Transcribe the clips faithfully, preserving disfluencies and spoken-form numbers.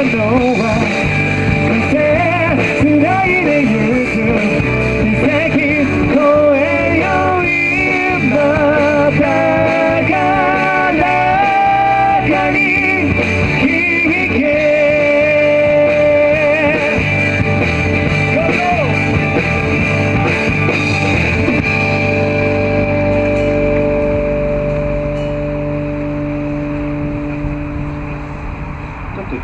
のは風つないでゆく奇跡越えよ今高らかに響けちょっと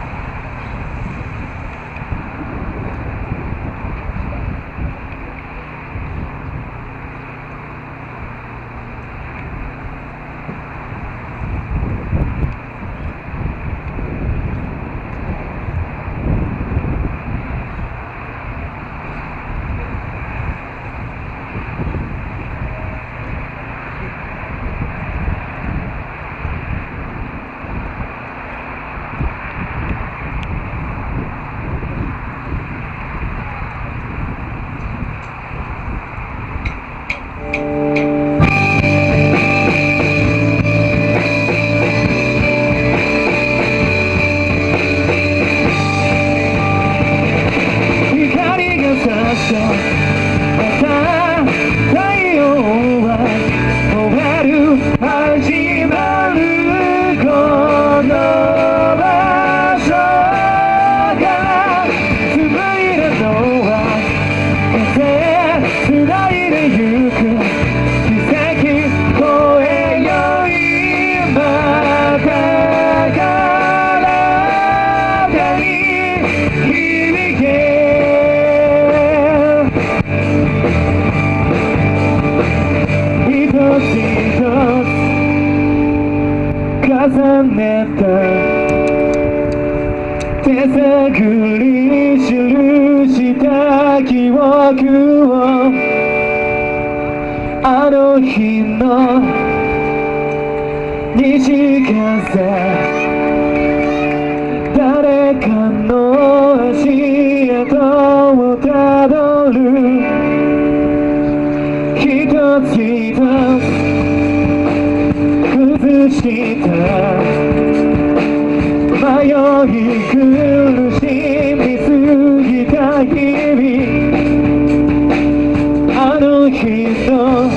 重ねた手探り記した記憶をあの日の西風誰かの足跡をたどる一つ一つ崩した迷い苦しみすぎた日々あの日の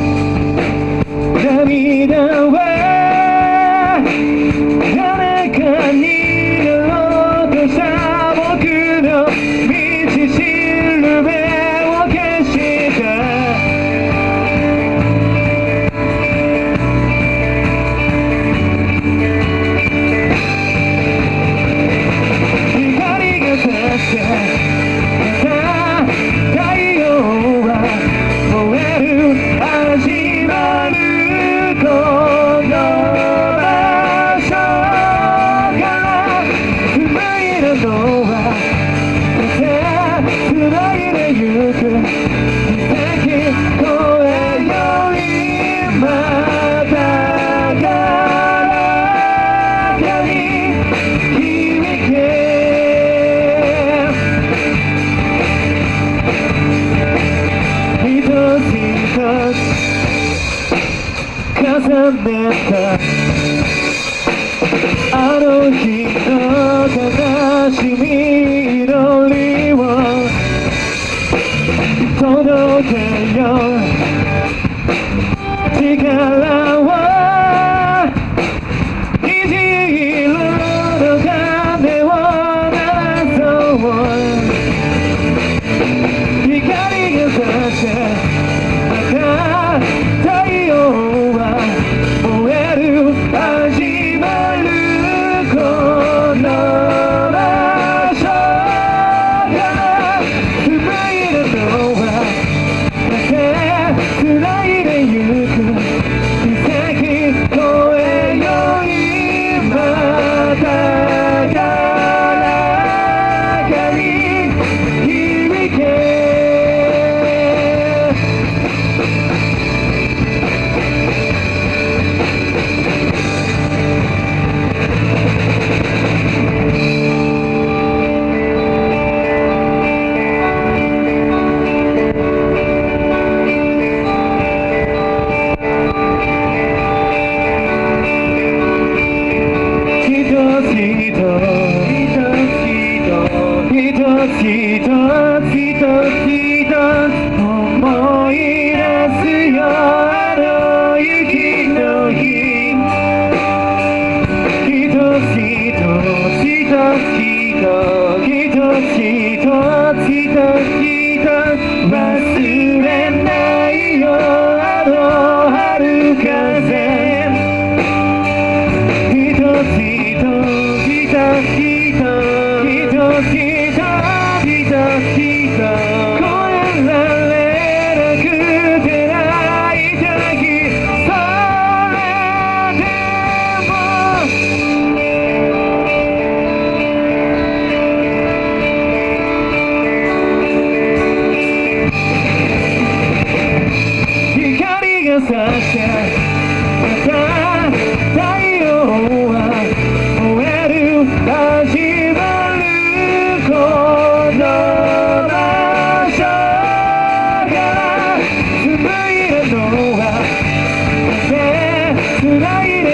涙は誰かになろうとした僕の道しるべを消した重ねたあの日の悲しみ祈りを届けよ力を虹色の鐘を鳴らそう光が差してまた太陽始まるこの場所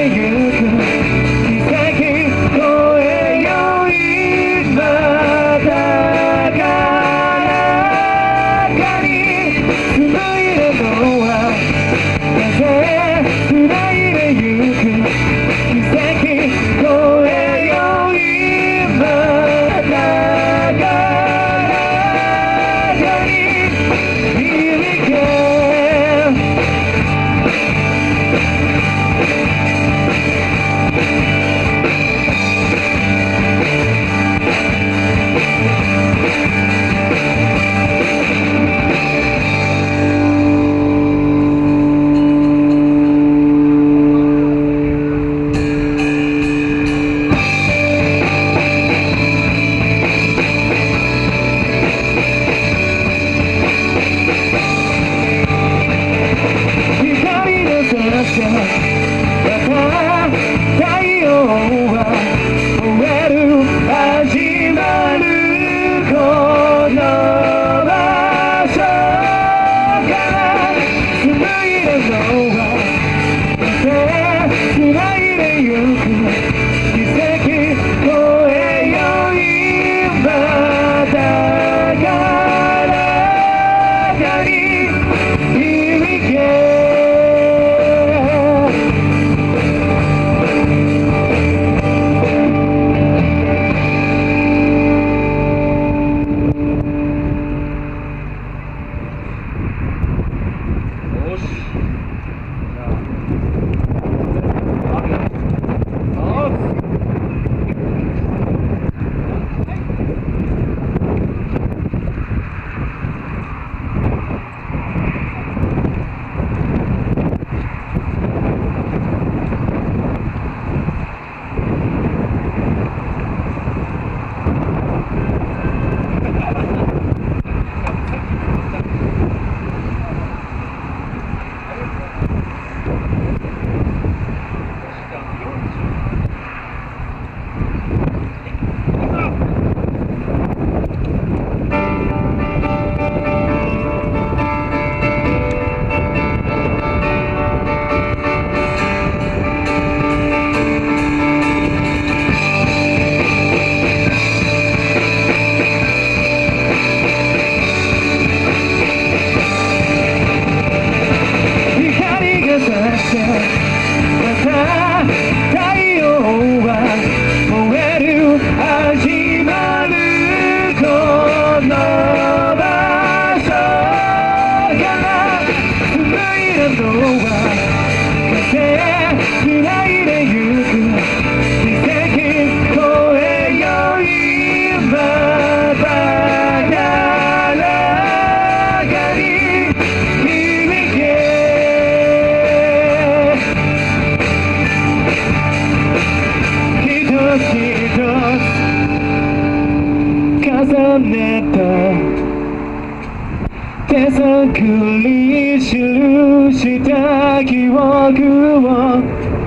手探り記した記憶を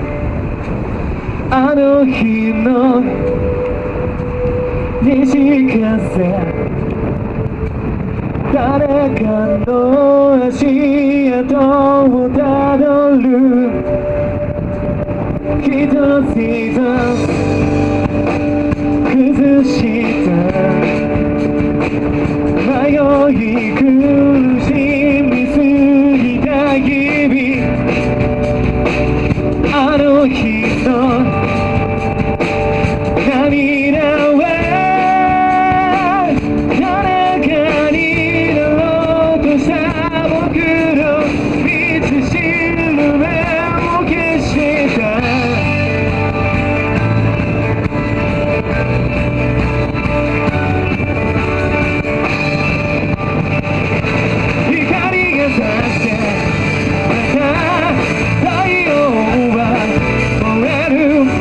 あの日の西風誰かの足跡をたどる一つ一つ崩した迷い苦しみすぎた日々あの日の涙は誰かになろうとした僕の道しるべを消した太陽は燃える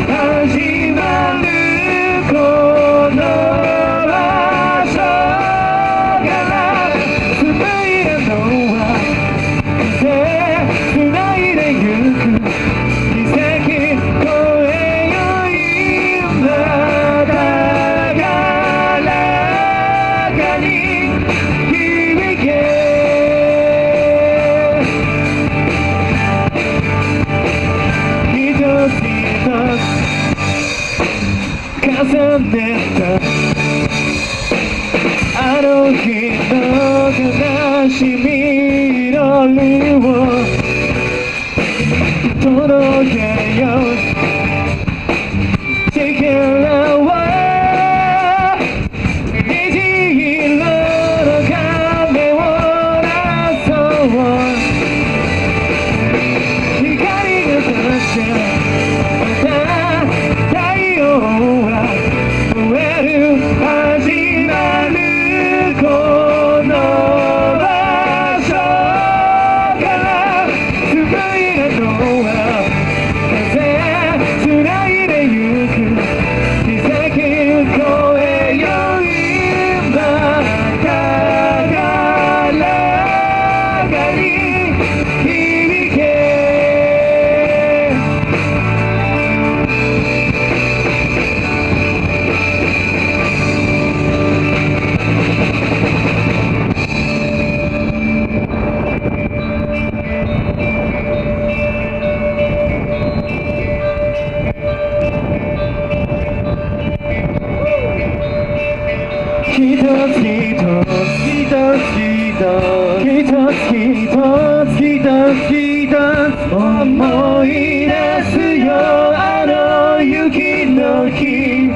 一つ一つ一つ一つ思い出すよあの雪の日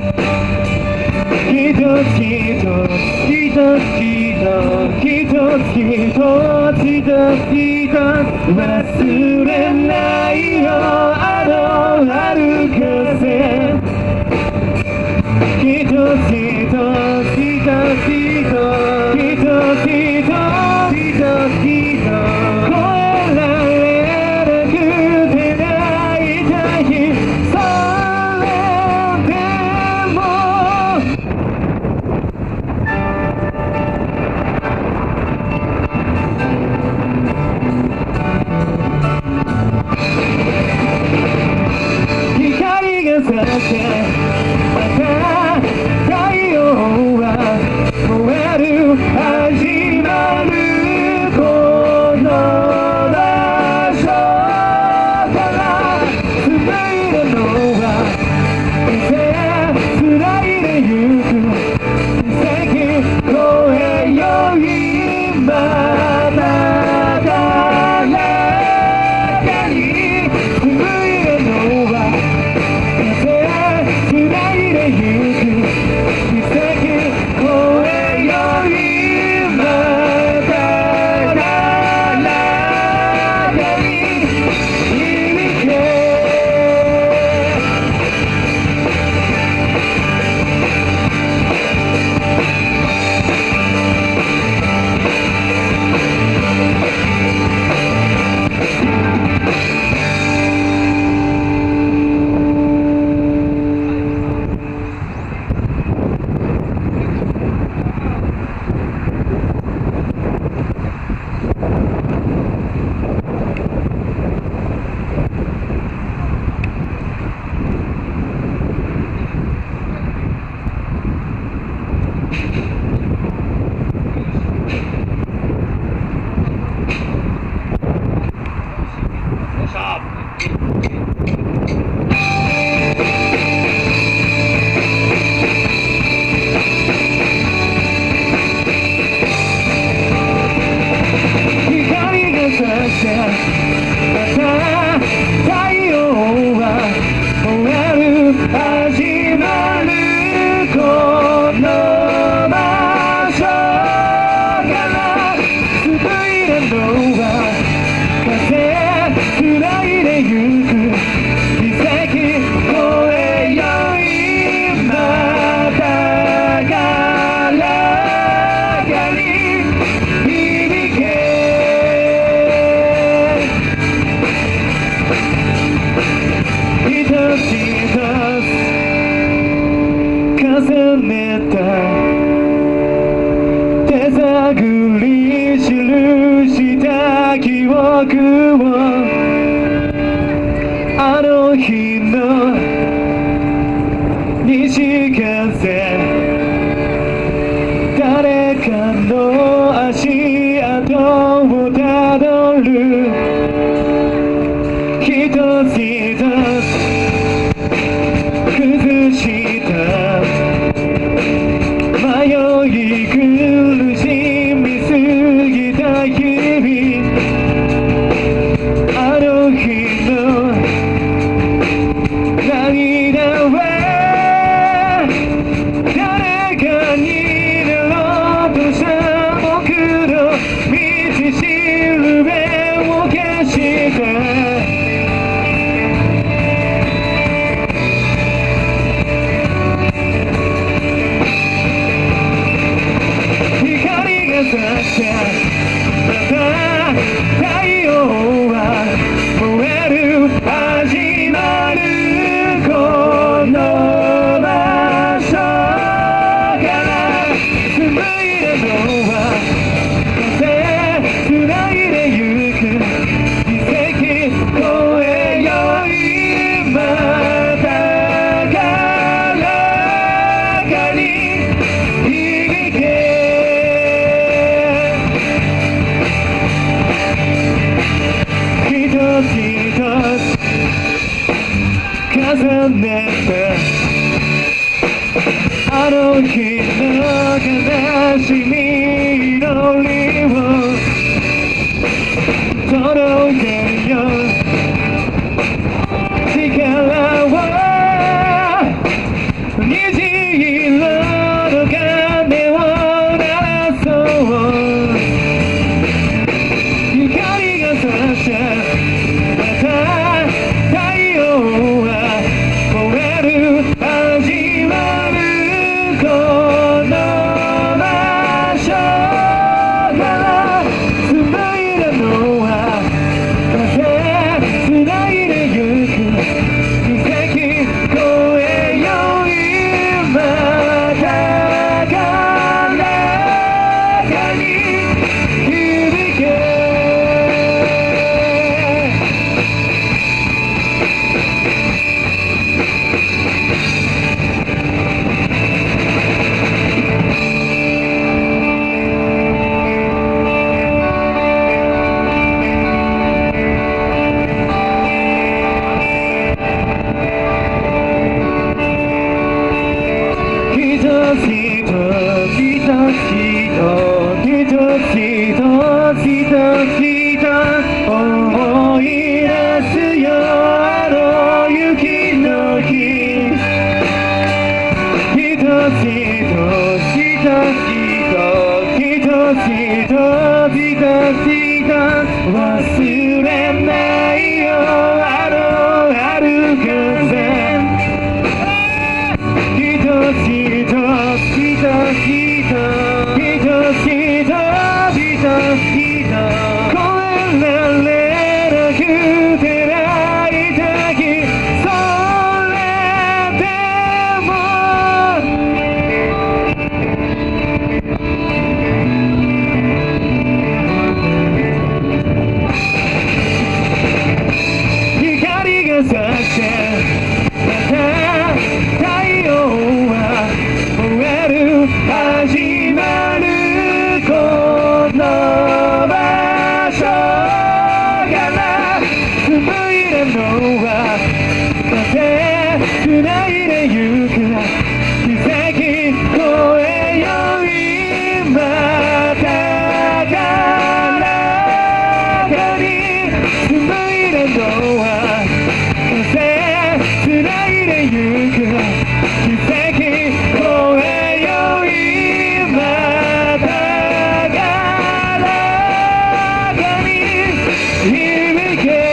一つ一つ一つ一つ一つ一つ一つ一つ忘れないよあの春風一つ一つ一つ一つ一つ一つ一つ一つ越えられなくて泣いた日それでも光が差してまた太陽は燃える始まるこの場所から紡いだのはつないでゆく奇跡越えよ今また中に紡いだのはつないでゆく奇跡越えよ今だ中に響け重ねた手探り記した記憶をあの日の西風誰かの足跡をたどる一つ一つ崩した迷い苦しみすぎた日々あの日の涙は誰かになろうとした僕の道しるべを消したまた太陽は燃える始まるこの場所から紡いだのは風つないでゆく奇跡越えよ今だ中に響け一つ一つ重ねてあの日の悲しみのりを届けるよ力を虹色の鐘を鳴らそう光が差してまた太陽は燃える始まるこの場所から繋いだのは風繋いでゆく奇跡越えよ今高らかに響け思い出すよあの雪の日ひとつひとつひとつひとつひとつひとつ忘れないよあの春風ひとつひとつひとつひとつひとつひとつひとつ越えられなくて泣いた日それでも光が差してまた太陽は燃える始まるこの場所から紡いだのは風繋いでゆく奇跡越えよ今高らかに紡いだのは風繋いでゆく奇跡越えよ今高らかに響け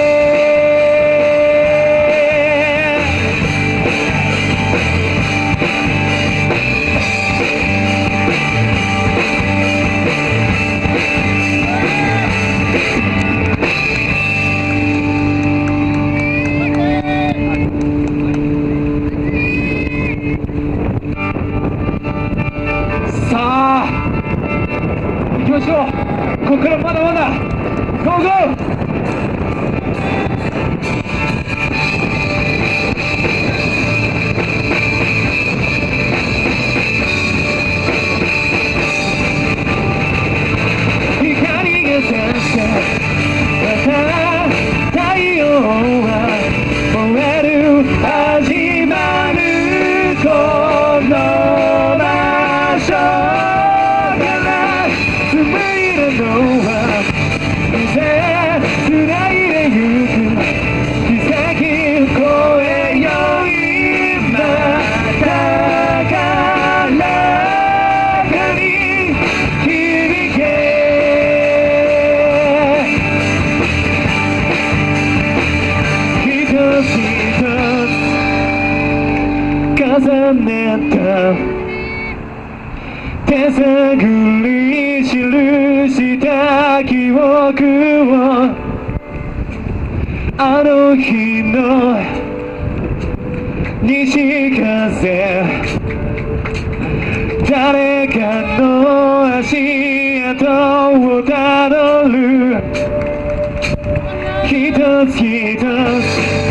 さあ行きましょうここからまだまだゴーゴー光が差してまた太陽は燃える始まるこの場所から紡いだのは風繋いでゆく奇跡越えよ今高らかに響け一つ一つ重ねた手探り記した記憶をあの日の西風誰かの足跡をたどる一つ一つ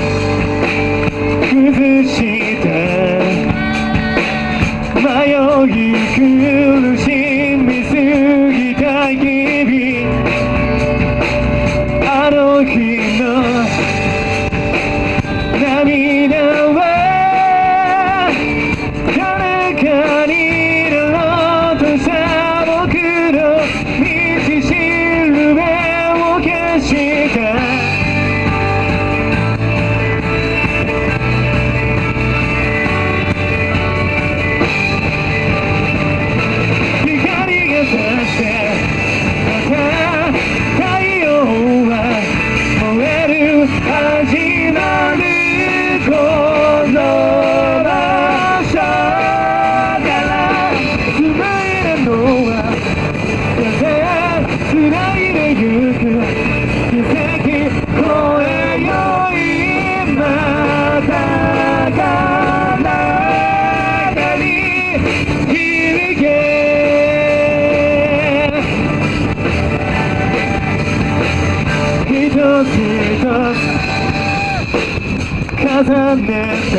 崩した迷い苦しみすぎた日々あの日の涙は誰か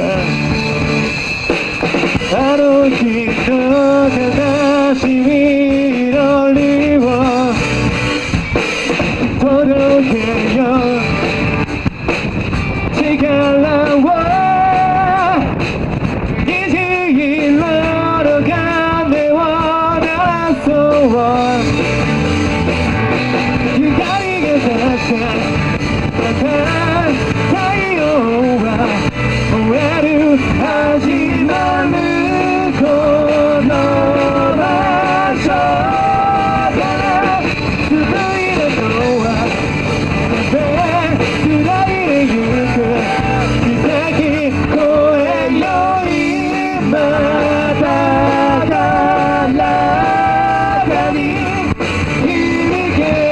あの日の悲しみのりを届けよう力を虹色の鐘を鳴らそう光が差したまた太陽は燃える始まるこの場所から続いたのは繋いでゆく奇跡超えよ今だからかに響け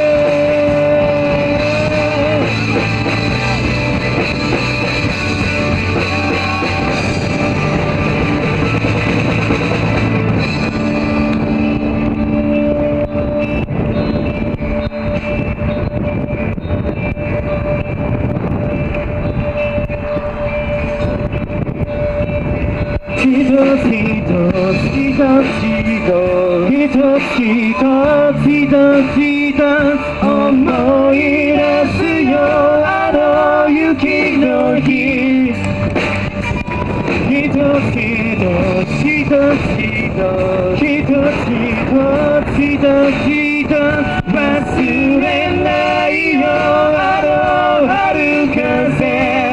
一つ一つ一つ一つ一つ一つ思い出すよあの雪の日一つ一つ一つ一つ一つ一つ一つ忘れないよあの春風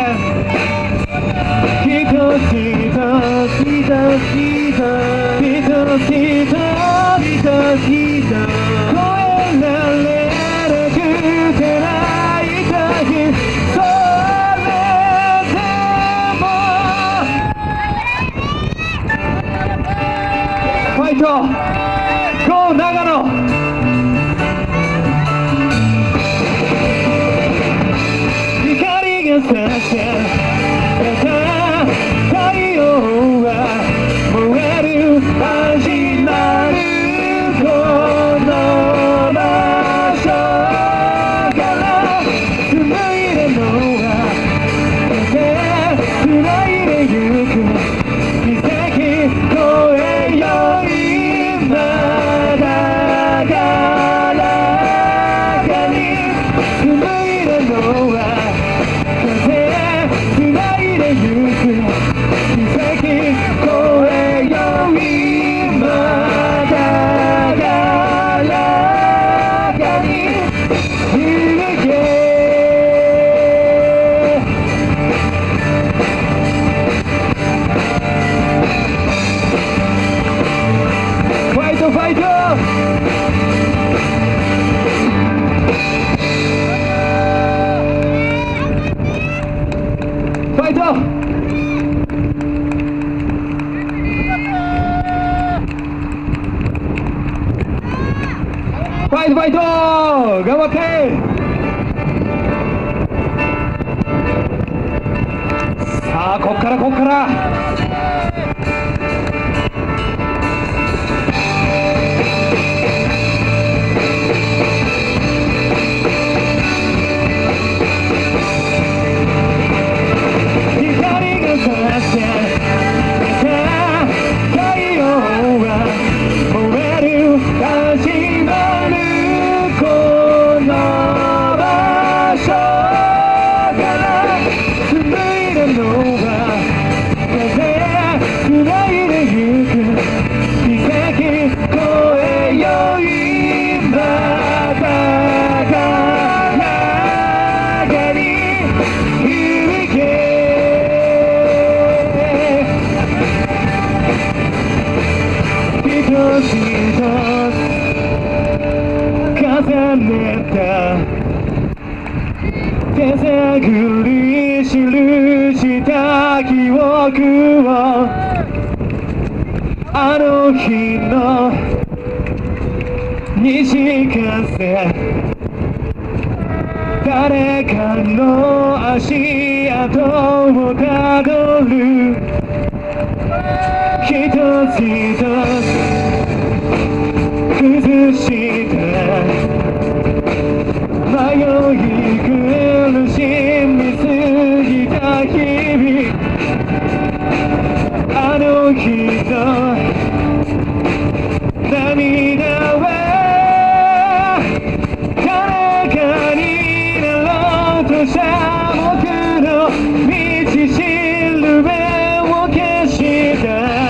一つ一つ一つ一つ一つ一つ一つ越えられなくて泣いた日それでもファイトゴー長野光が差して太陽は燃える始まるこの場所から紡いでのは繋いでゆく奇跡超えよ今だからかに紡いでのは繋いでゆく奇跡超えよ今だからかに響けファイトファイトファイトファイトファイト頑張ってさあこっからこっから光が差して太陽は燃える始まるこの場所から紡いだのは風繋いでゆく奇跡超えよ今だからかに響け一つ一つ重ねた手探り記した記憶をあの日の西風誰かの足跡をたどる一つ一つ崩した迷い苦しみすぎた日々 の日の涙は誰かになろうとした僕の道しるべを消した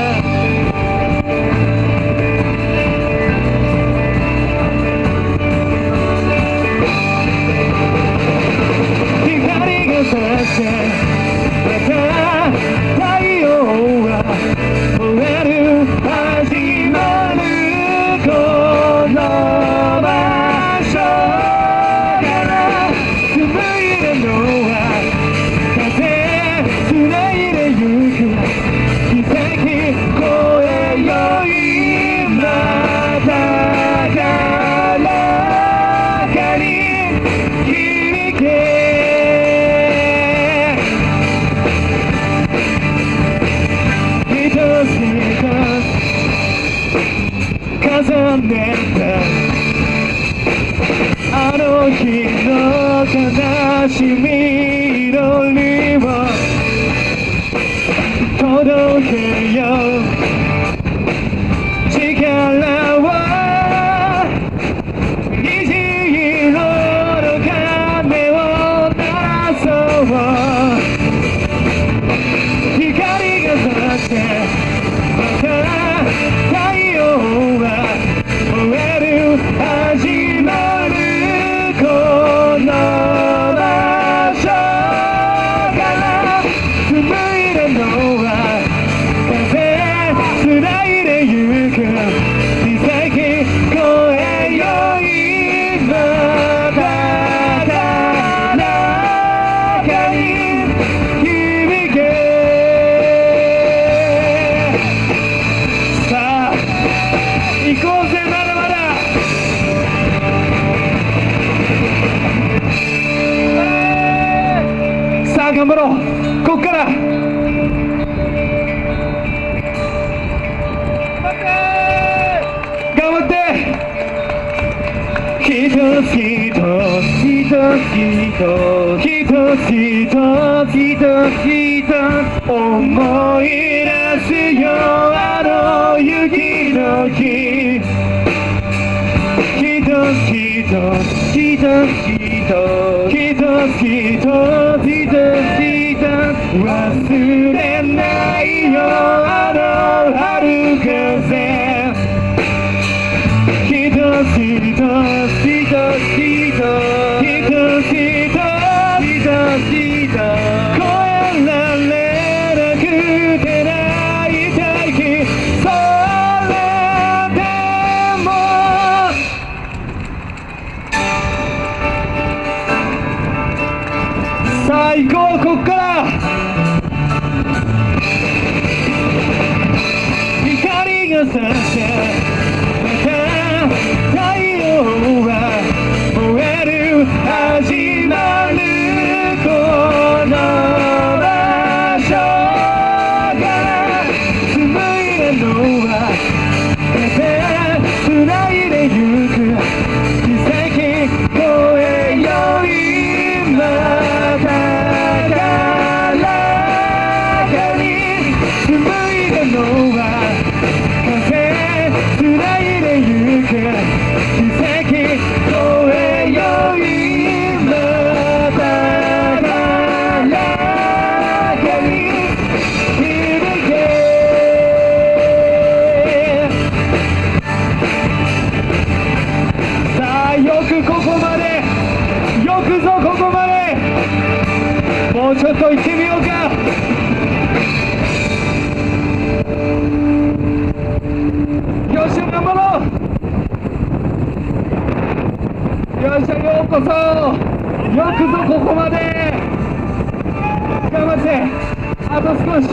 光が差してまた太陽は燃える始まるこの場所から紡いだのは風繋いでゆく奇跡越えよ今だからかに響け一つ一つ重ねたあの日の悲しみのりを届けよう力は虹色の鐘を鳴らそう光が差してまた太陽は燃える始まるこの場所から紡いだのは風繋いでゆく奇跡越えよ今だからかに響けさあ行こうぜまだまださあ頑張ろうこっから頑張って一つ一つ一つ一つ一つ一つ一つ思い出すよあの雪の日一つ一つ一つ一つ一つ一つ一つ一つ忘れないよあの春風一つ一つ一つ一つ一つ一つ一つ越えられなくて泣いた日それでもさあ行こうこっから光が差してまた太陽は燃える始まるこの場所から紡いだのは風繋いでゆく奇跡越えよ今だからかに紡いだのは風繋いでゆく奇跡越えよ今だからかに響けさあよくここまでよくぞここまでもうちょっと行ってみようかよっしゃ頑張ろうよっしゃようこそよくぞここまで頑張ってあと少し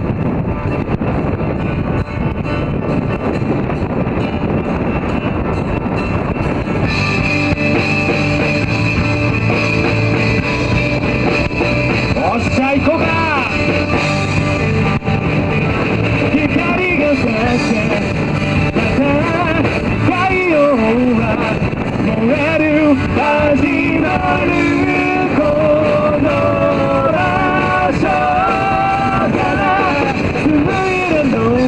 よっしゃ行こうか光が差してまた太陽は燃える始まるこの場所から紡いだの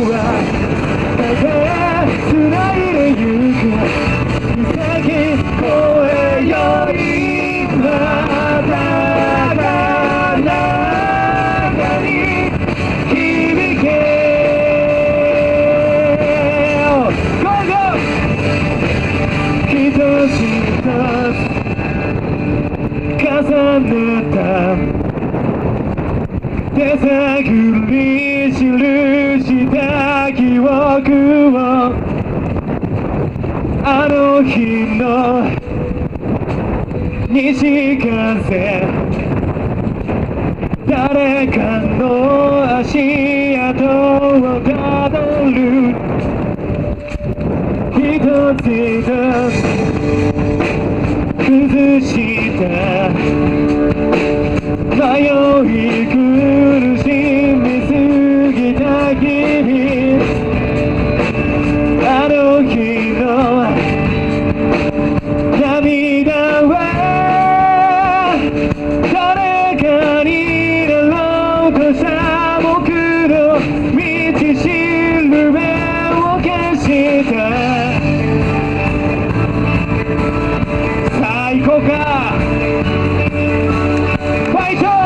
僕をあの日の西風誰かの足跡をたどる一つ一つ崩した迷い苦しみすぎた日々あの日の涙は誰かになろうとした僕の道しるべを消した最高かファイト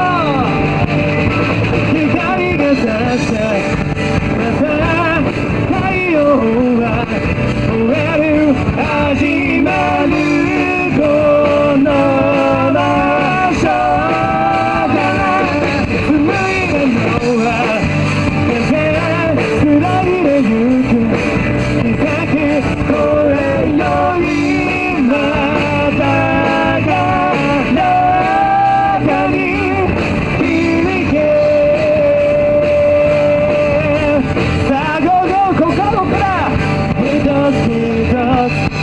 光が差したまた太陽は燃える始まるこの場所から紡いだのは風繋いでゆく奇跡越えよいまたが中に響けさあゴーゴーここからここから一つ一つ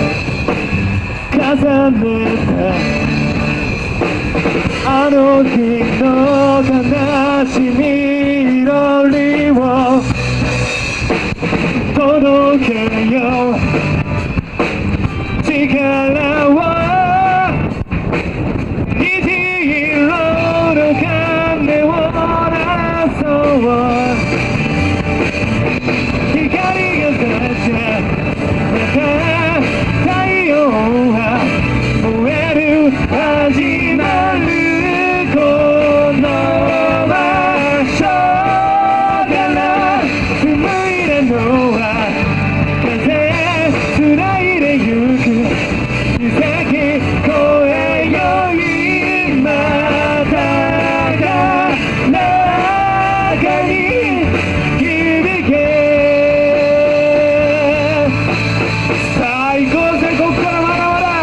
重ねたあの日の悲しみ祈りを届けよう力を虹色の鐘を鳴らそう光が差したまた太陽は燃える始まるこの場所から紡いだのは風繋いでゆく奇跡越えよいまたが中に響け最高ぜこっからまだまだ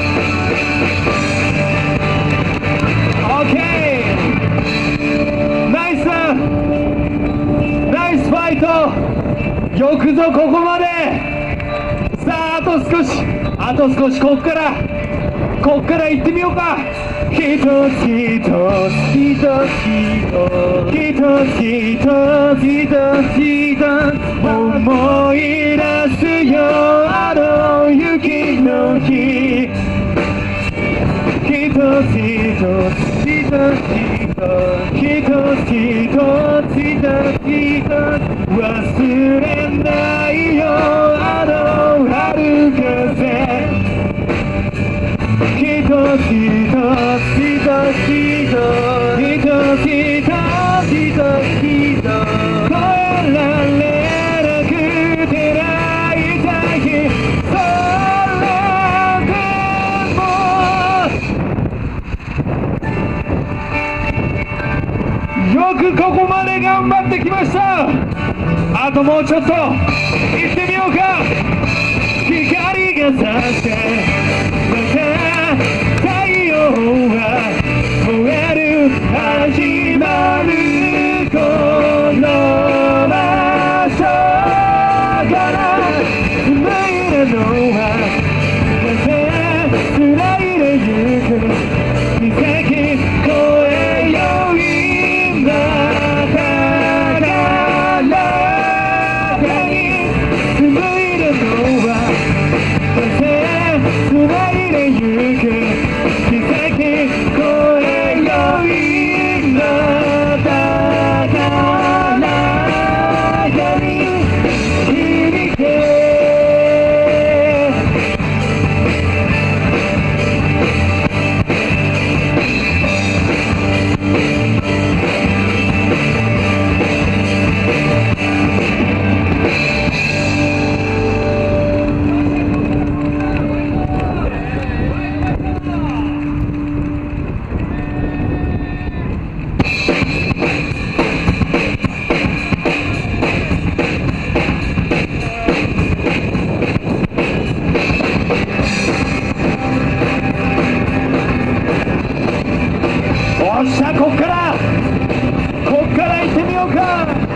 オッケーナイスナイスファイトよくぞここまでさああと少しあと少しこっからこっから行ってみようか一つ一つ一つ一つ一つ一つ一つ思い出すよあの雪の日一つ一つ一つ一つ一つ一つ一つ一つ忘れないよあの春風一つ一つ一つ一つ一つ一つ一つ越えられなくて泣いた日それでもよくここまで頑張ってきましたあともうちょっと行ってみようか光が差してまた太陽は燃える始まるこの場所から紡いだのは風繋いでゆく奇跡越えよいまたが中に紡いだのは風繋いでゆく奇跡越えよいまたが中に響け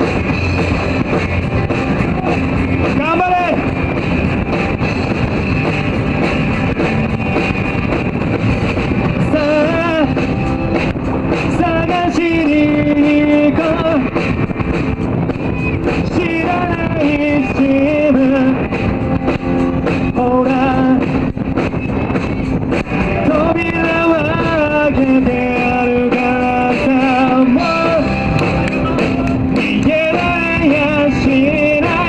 頑張れ。さあ探しに行こう。知らない自分、ほら扉を開けてあるからさ、もう逃げられやしない。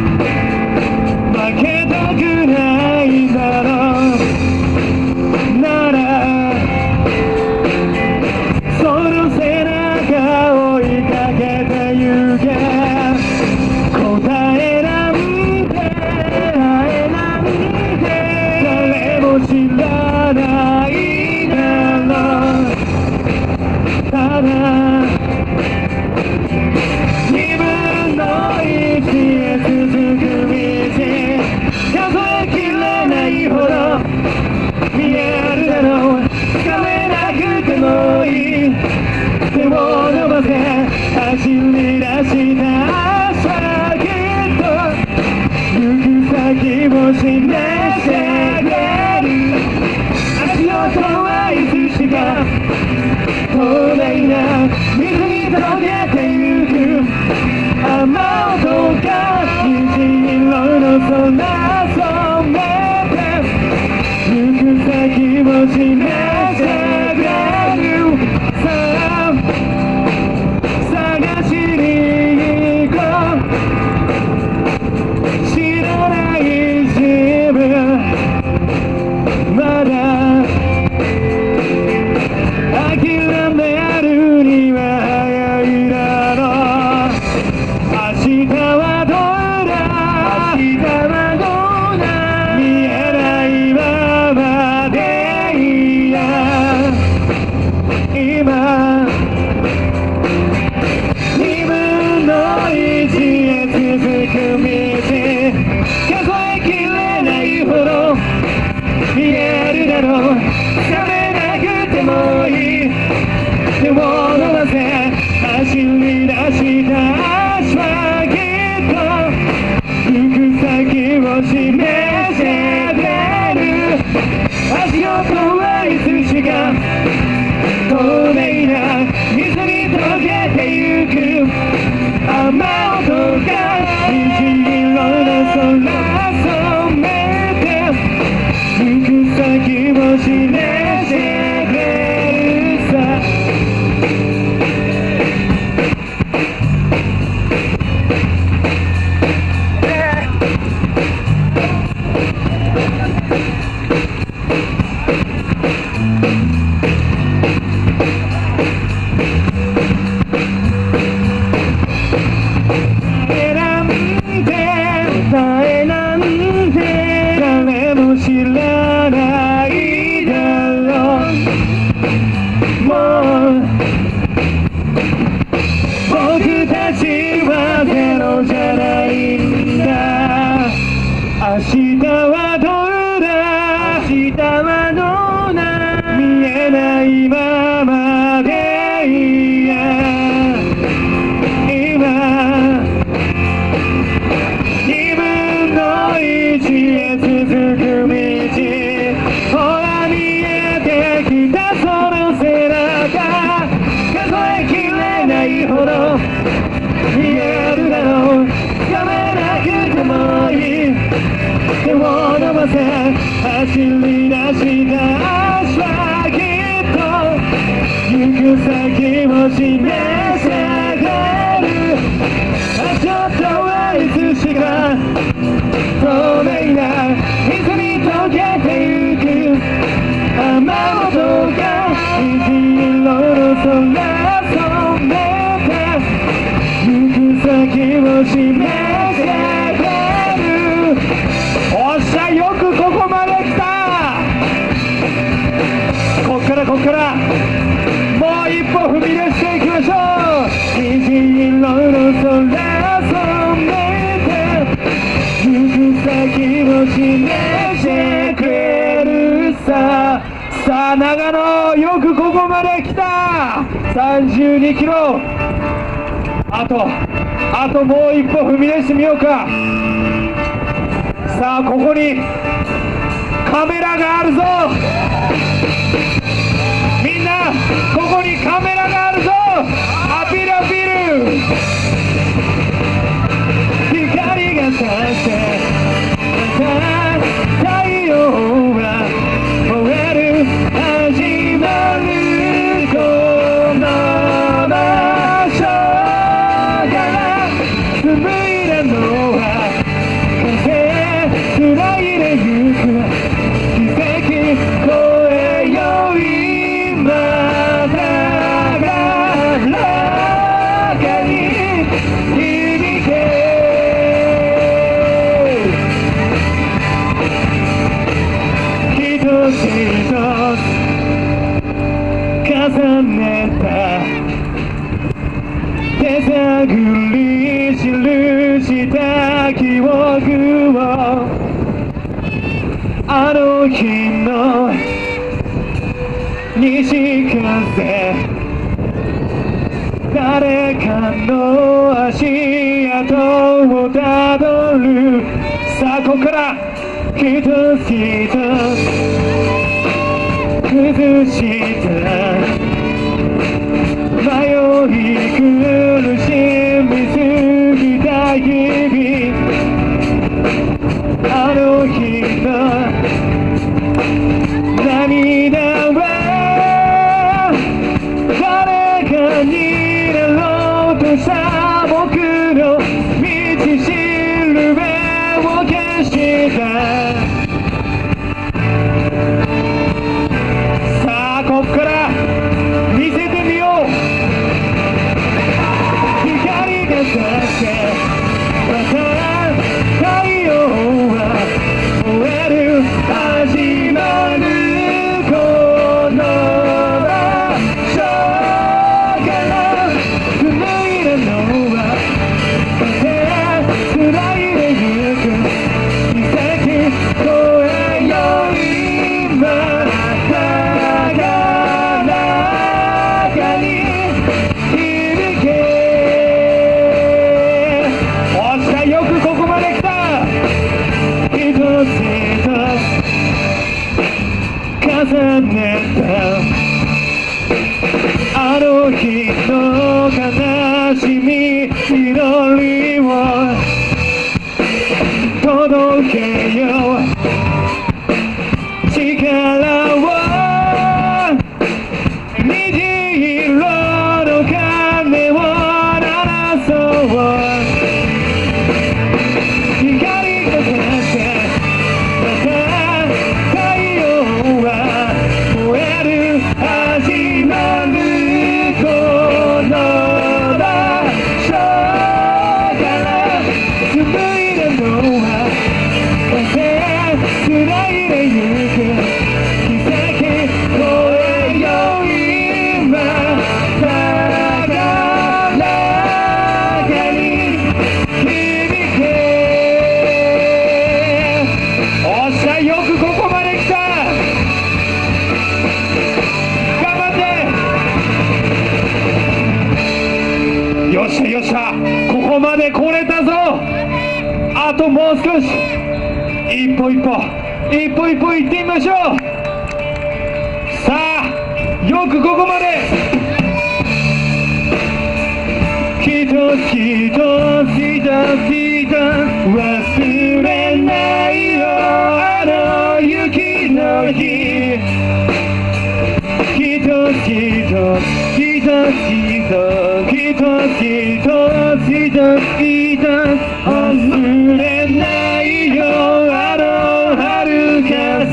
負けたくないだろうなら、その背中追いかけて行け。答えなんて答えなんて誰も知らないだろう。ただ自分の意志へ続く道、数えきれないほど見えるだろう。掴めなくてもいい、手を伸ばせ走り出した朝、きっと行く先を示してくれる。足音はいつしか透明な水に溶けてゆく。雨音が虹色の空染めて行く先を示してくれる。さあ探しに行こう。知らない自分、まだ諦めるには早いだろう。明日はどうだ、明日はどうだ、見えないままでいいや。今自分の意志へ続く道、数えきれないほど見えるだろう。掴めなくてもいい、手を伸ばせ走り出した足はきっと行く先を示してくれる。足音はいつしか透明な水に溶けてゆく。雨音が虹色の空染めて行く先を示してくれるさ。答えなんて誰も知らないだろう。もう僕たちはゼロじゃないんだ。明日はどうだ、明日はどうだ、見えないままでいいや。今自分の意志へ続く道、ほら見えてきたその背中、数えきれないほど見えるだろう。掴めなくてもいい、手を伸ばせ走り出した足はきっと行く先を示してくれる。足音はいつしか透明な水に溶けてゆく。雨音が虹色の空染めて行く先を示してくれる。おっしゃ、よくここまで来た。こっからこっからもう一歩踏み出していきましょう。虹色の空染めて行く先を示してくれるさ。さあ長野、よくここまで来た。さんじゅうにキロあとあともう一歩踏み出してみようか。さあ、ここにカメラがあるぞ。みんな、ここにカメラがあるぞ。アピールアピール。光が差して太陽は燃える始まる。この場所から紡いだのは風裏切れゆく奇跡越えよ今だから中に響け。一つ一つ重ねた手探り記した記憶をあの日の西風誰かの足跡をたどる。さあ、ここから一つ一つ崩した迷い苦しみすぎた日々。あの日の涙は誰かになろうとした僕の道しるべを消した。さあ、こっから見せてみよう。光が差してまた太陽は燃える始まる。この場所から紡いだのは風裏切れゆく奇跡越えよ今だから中に響け。おっしゃ、よくここまで来た。一つ一つ重ねたあの日の悲しみ祈りを届けよう。力を虹色の鐘を鳴らそう。光が差してまた太陽は燃える始まる。この場所から紡いだのは風裏切れゆく奇跡越えよ今だから中に響け。おっしゃ、よくここまで来た。頑張って。よっしゃよっしゃ、ここまで来れたぞ。あともう少し、一歩一歩一歩一歩行ってみましょう。さあ、よくここまで。一つ一つ一つ一つ忘れないよあの雪の日。一つ一つ一つ一つ一つ一つ一つ忘れないよあの春風。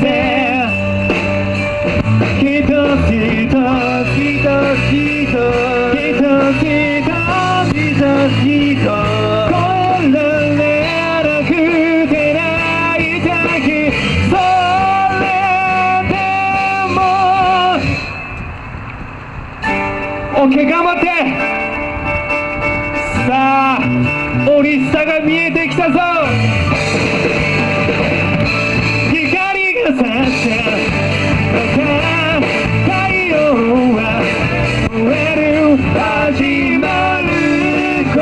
一つ一つ一つ一つ一つ一つこんなれなくて泣いた日それでも OK、 頑張って。さあ、美味しさが見えてきたぞ。光が差してまた太陽は燃える始まる。こ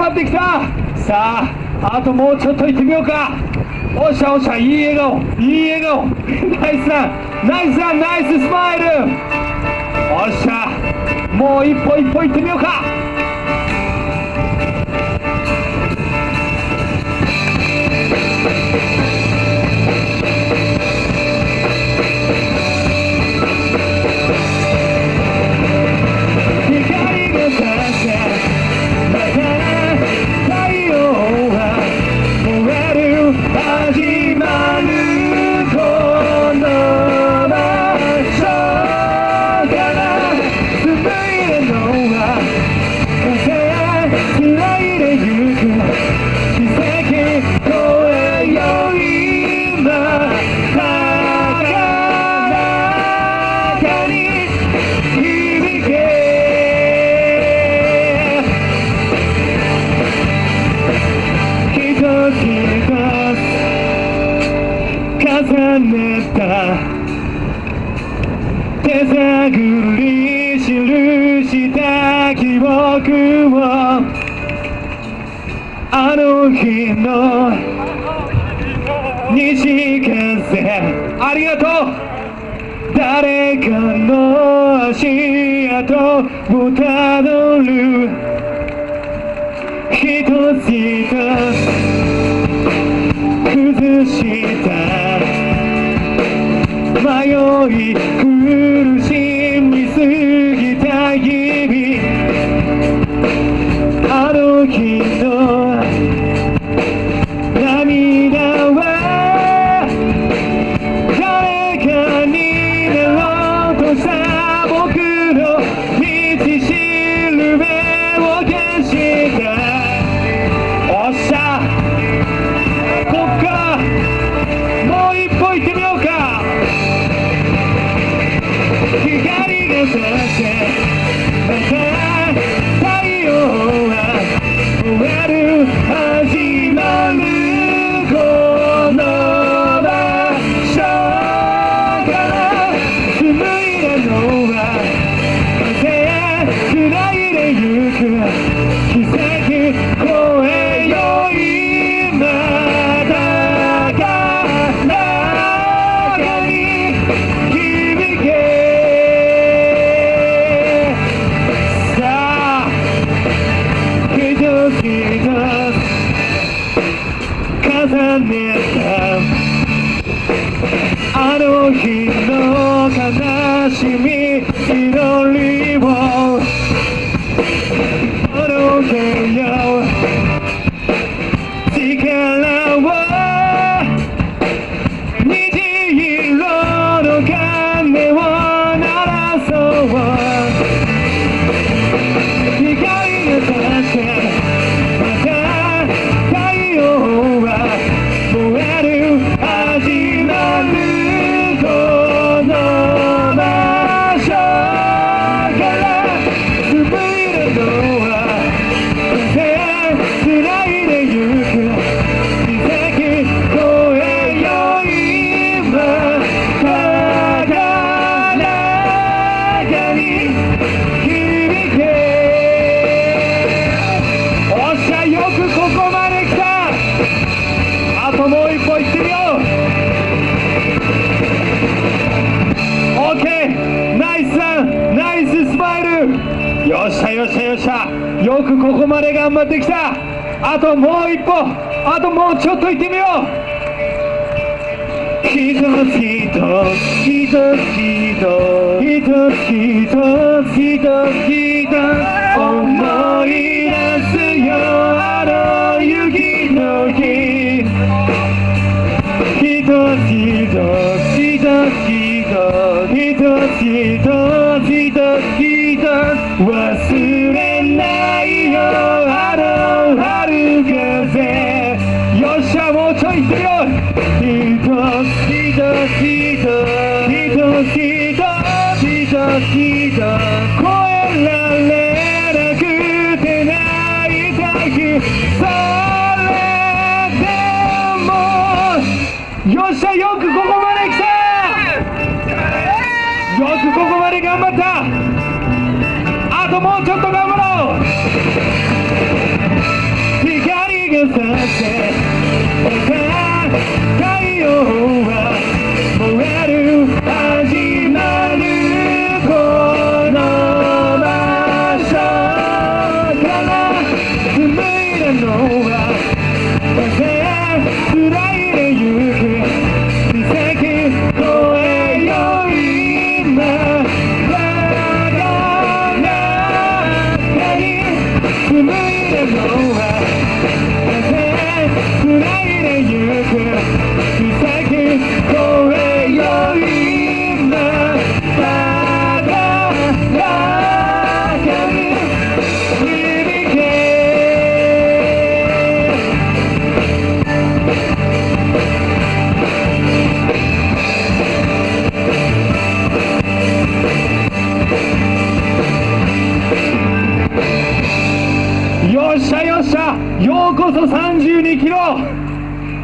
張ってきた。さああともうちょっと行ってみようか。おっしゃおっしゃ、いい笑顔いい笑顔ナイスランナイスランナイススマイル。おっしゃ、もう一歩一歩行ってみようか。重ねた手探り記した記憶を、あの日の西風、ありがとう。誰かの足跡をたどる一つ一つ崩した迷い苦しみすぎた日々、あの日の涙は誰かになろうとした僕の道しるべを消した。おっしゃ、こっからもう一歩行ってみようか。光が差してまた太陽は終わる始まるこの場所から紡いだのは風へ繋いでゆく奇跡超えよう今だから中に響け。さあ一つ一つ重ねたあの日の悲しみ祈りを届けよう。力を虹色の鐘を鳴らそう。光が差してまた太陽は燃える始まるこの場所から紡いだのは風へ繋いでゆく奇跡超えよう今だから中に響け。おっしゃ、よくここまで来た。あともう一歩行ってみよう。オッケー、ナイスランナイススマイル。よっしゃよっしゃよっしゃ、よくここまで頑張ってきた。あともう一歩、あともうちょっと行ってみよう。一つ一つ一つ一つ一つ一つ一つ思い出すよあの雪の日。一つ一つ一つ一つ一つ一つ一つ一つ忘れないよあの春風。よっしゃ、もうちょい行ってみよう。一つ一つ一つ一つ一つ一つ一つ越えられなくて泣いた日、それでもよっしゃ、よくここまで来た。よくここまで頑張った。あともうちょっと頑張ろう。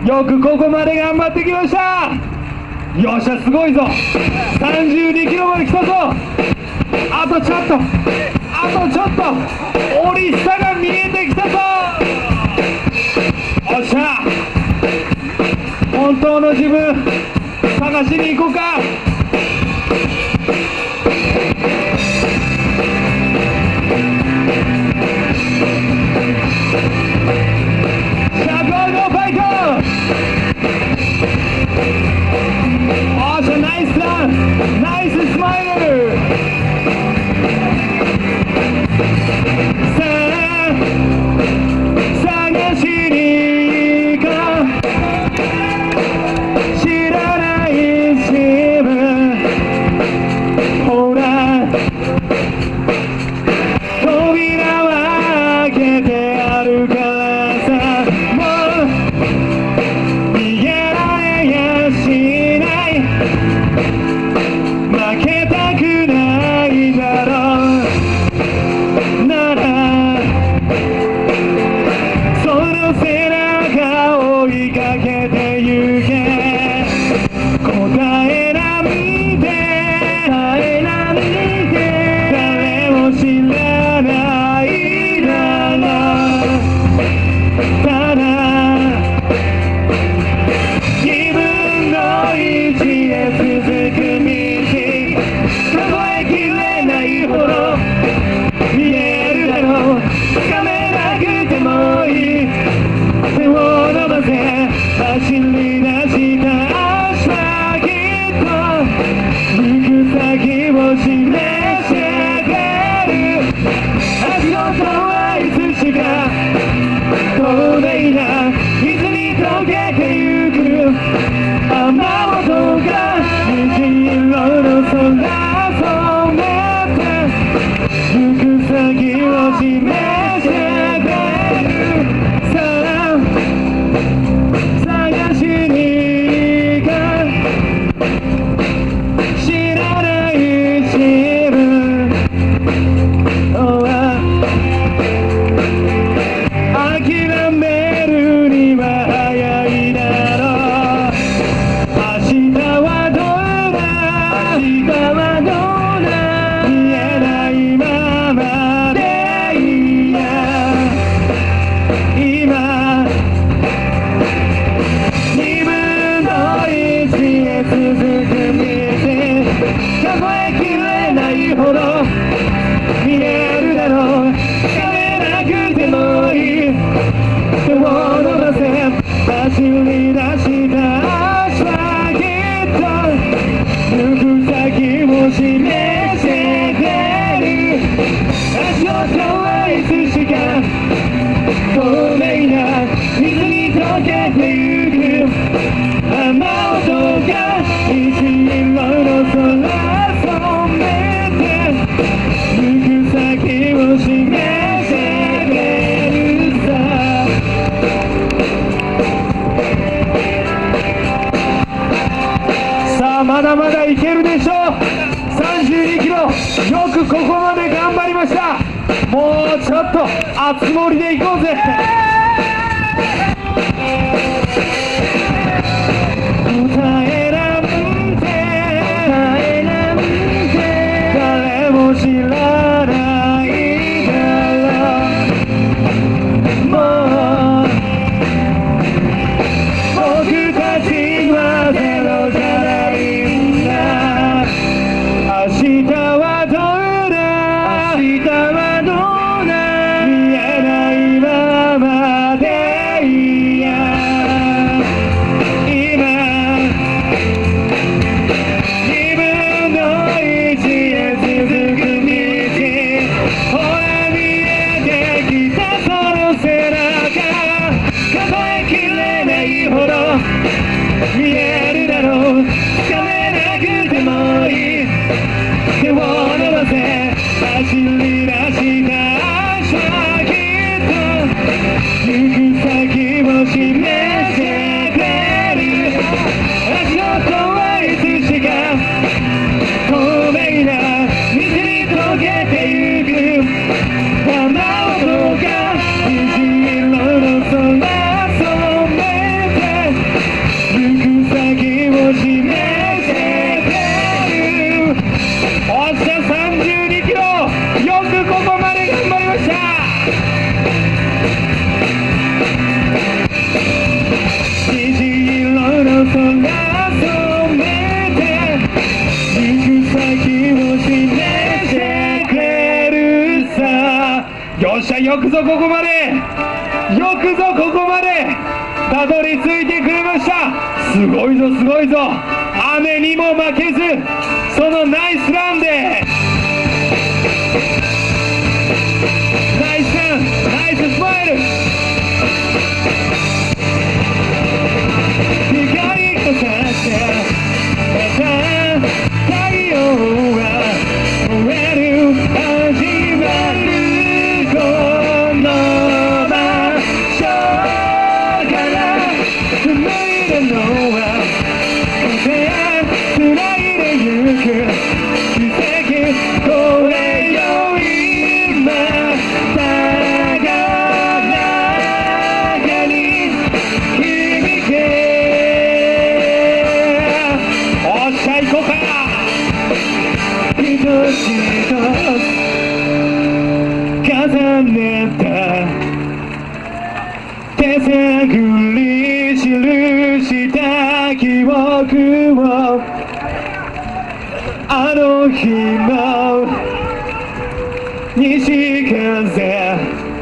よくここまで頑張ってきました。よっしゃ、すごいぞ。さんじゅうにキロまで来たぞ。あとちょっと、あとちょっと、美味しさが見えてきたぞ。よっしゃ、本当の自分探しに行こうか。シャコのファイト。おっしゃ、ナイスラン、ナイススマイル。さあ探しに行こう。知らない自分、ほら扉は開けてあるからさ、もう逃げられやしない。負けたくないだろうなら、その背中を追いかけてゆけ。答えなんて答えなんて誰も知らないだろう。ただ自分の意地へ続く道、数えきれないほど見えるだろう。つかめなくてもいい、手を伸ばせ走り出した明日、きっと行く先を示してくれる。足音はいつしか透明な水に溶けてゆく。雨音が虹色の空染めて行く先を示してくれる。さあ探しに行こう。知らない自分は諦めるには早いだろう。明日はどうだ、明日はどうだ、見えないままでいいや。今自分の意地へ続く道、数えきれないほど見えるだろう。つかめなくてもいい、手を伸ばせ走り出した明日、きっと行く先を示してくれる。足音はいつしか透明な水に溶けてゆく。雨音が虹色の空染めて行く先を示してくれるさ。さあまだまだいけるでしょう。さんじゅうにキロ、よくここまで頑張りました。もうちょっと熱盛でいこうぜ。答えなんて答えなんて誰も知らないだろう。もう僕たちはゼロじゃないんだ。明日はどうだ、明日はどうだ、見えないままでいいや。今よくぞここまで、よくぞここまでたどり着いてくれました。すごいぞすごいぞ。雨にも負けず、そのナイスランで、ナイスラン、ナイススマイル。光と差してまた太陽は燃える始まるこの場所から紡いだのは風繋いでゆく奇跡これよ今だが中に響け。おっしゃ行こうか。一つ一つ重ねた手探り記した記憶をあの日の西風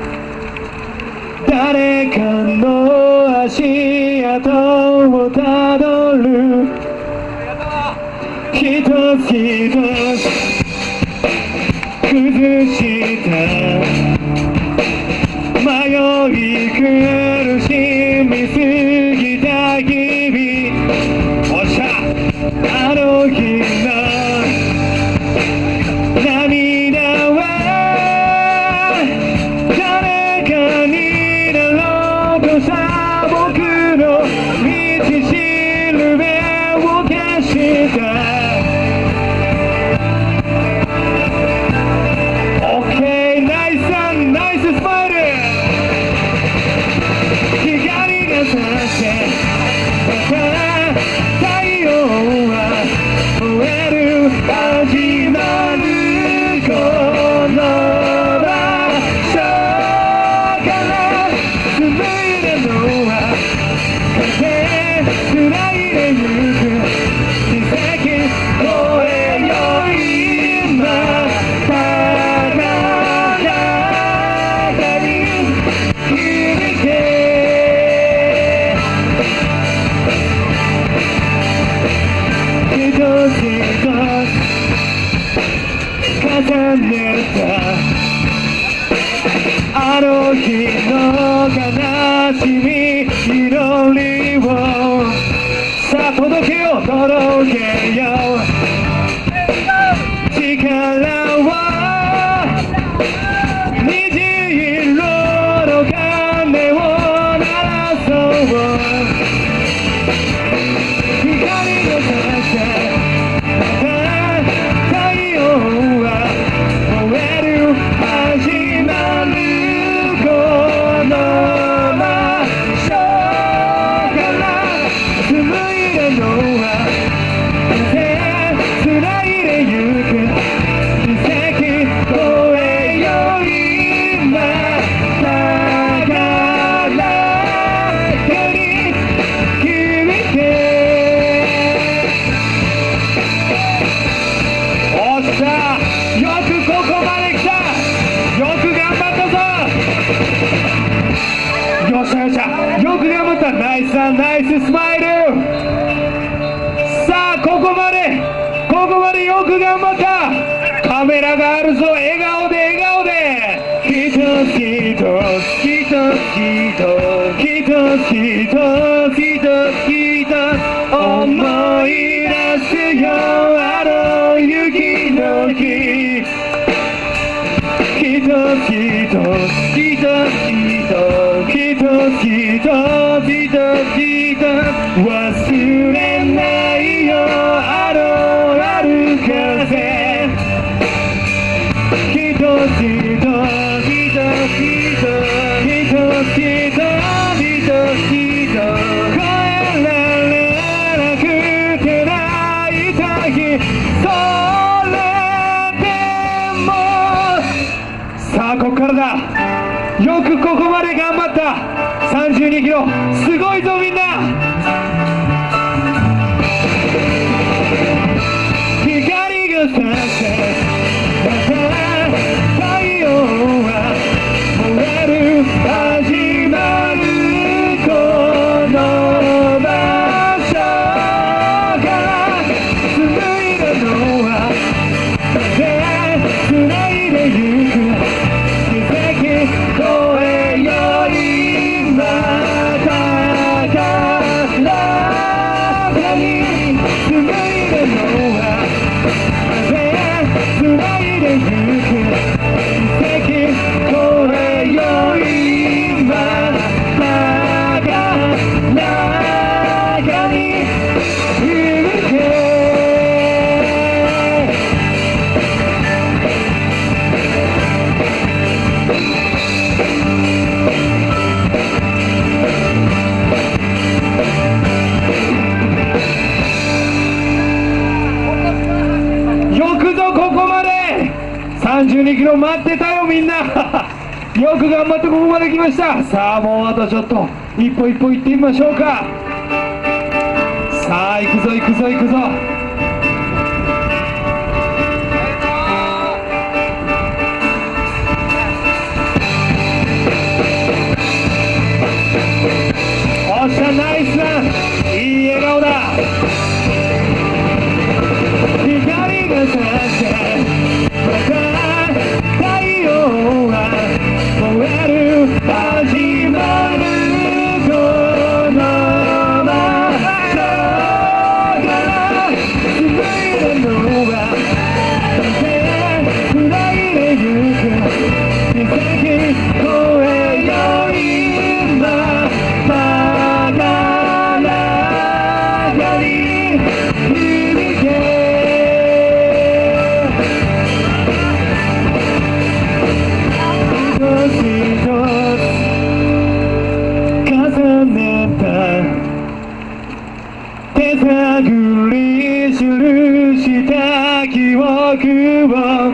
誰かの足跡をたどる一つ一つ崩した迷い苦しみすぎた日々。おっしゃあの日の涙は誰かになろうとさ僕の道しるべを消した。オッケーナイスさんナイススマイル。光が差してまた太陽は燃える始まるこの場所から紡いだのは風繋いでゆく奇跡これよ今ただ中に響け。一つ一つ重ねたあの日の悲しみ祈りをさあ届けよう届けよう力を虹色の鐘を鳴らそう光の差して太陽は燃える始まるこの場所から紡いだのは風繋いでゆく奇跡これよ今だから中に響け。おっしゃよくここまで来た。よく頑張ったぞ。よっしゃよっしゃよく頑張った。ナイスさんナイススマイル。さあここまでここまでよく頑張った。カメラがあるぞ。笑顔で笑顔で一つ一つ一つ一つ一つ一つ一つ一つ思い出すよあの雪の日。一つ一つ一つ一つ一つ一つ一つ一つ忘れないよあの春風。一つ一つ一つ一つ一つ一つ一つ越えられなくて泣いた日それでもさあここからだ。よくここまで頑張った。さんじゅうにキロすごいぞみんな。光が差してまた太陽は燃ぞここまで。さんじゅうにキロ待ってたよみんな。よく頑張ってここまで来ました。さあもうあとちょっと一歩一歩行ってみましょうか。さあ行くぞ行くぞ行くぞ。おっしゃナイスだ。いい笑顔だ。光が差してまた太陽が燃える。始まるこの場所から続いてるのは繋いでゆく奇跡超えよ今高らかに響け。一つ一つ重ねた手探り記した記憶を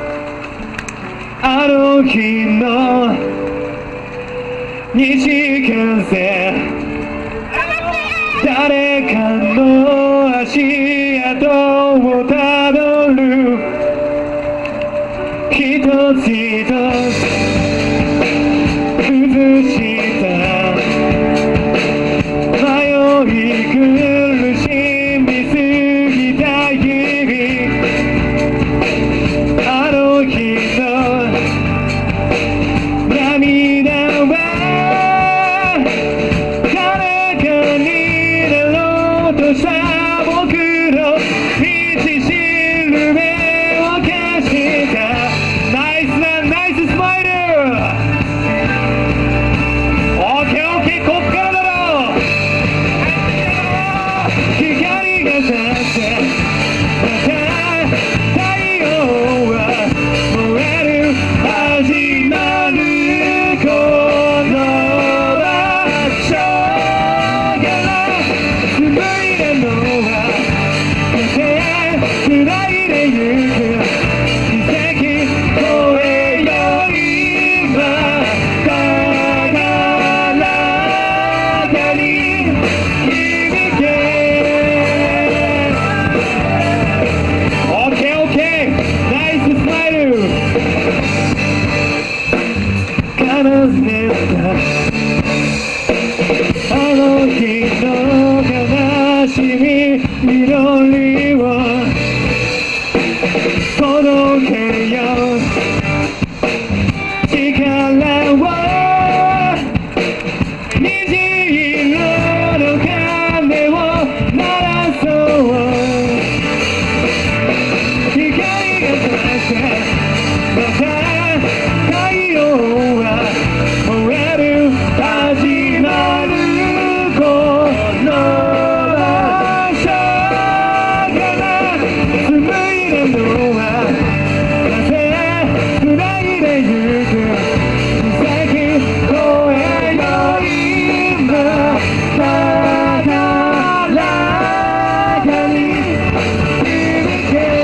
あの日の西風誰かの足跡をたどる。一つ一つ崩した迷い苦しみすぎた日々。あの日の涙は誰かになろうとした僕の道しるべを消した。ナイスだナイススマイル。オッケーオッケーこっからだろ。光が差してまた太陽は燃える。始まるこの場所から紡いだのは繋いでゆく奇跡超えよ今高らかに響け。オッケーオッケーナイススマイル。奏でたあの日の悲しみ祈りを届けよう。力を虹色の鐘を鳴らそう。光が差してまた太陽は燃える。始まるこの場所から紡いだのは風繋いでゆく奇跡超えよ今高らかに響け。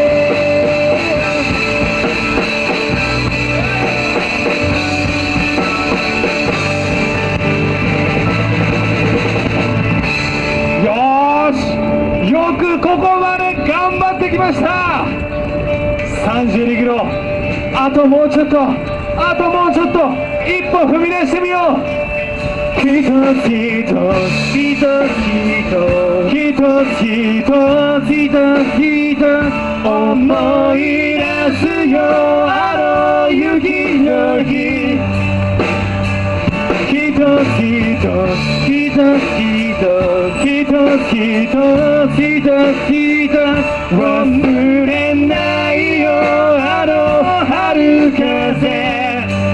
よーしよくここまで頑張ってきました。さんじゅうにキロあともうちょっとあともうちょっと一歩踏み出してみよう。一つ一つ一つ一つ一つ一つ一つ思い出すよあの雪の日。一つ一つ一つ一つ一つ一つ一つ一つ忘れないよあの春風。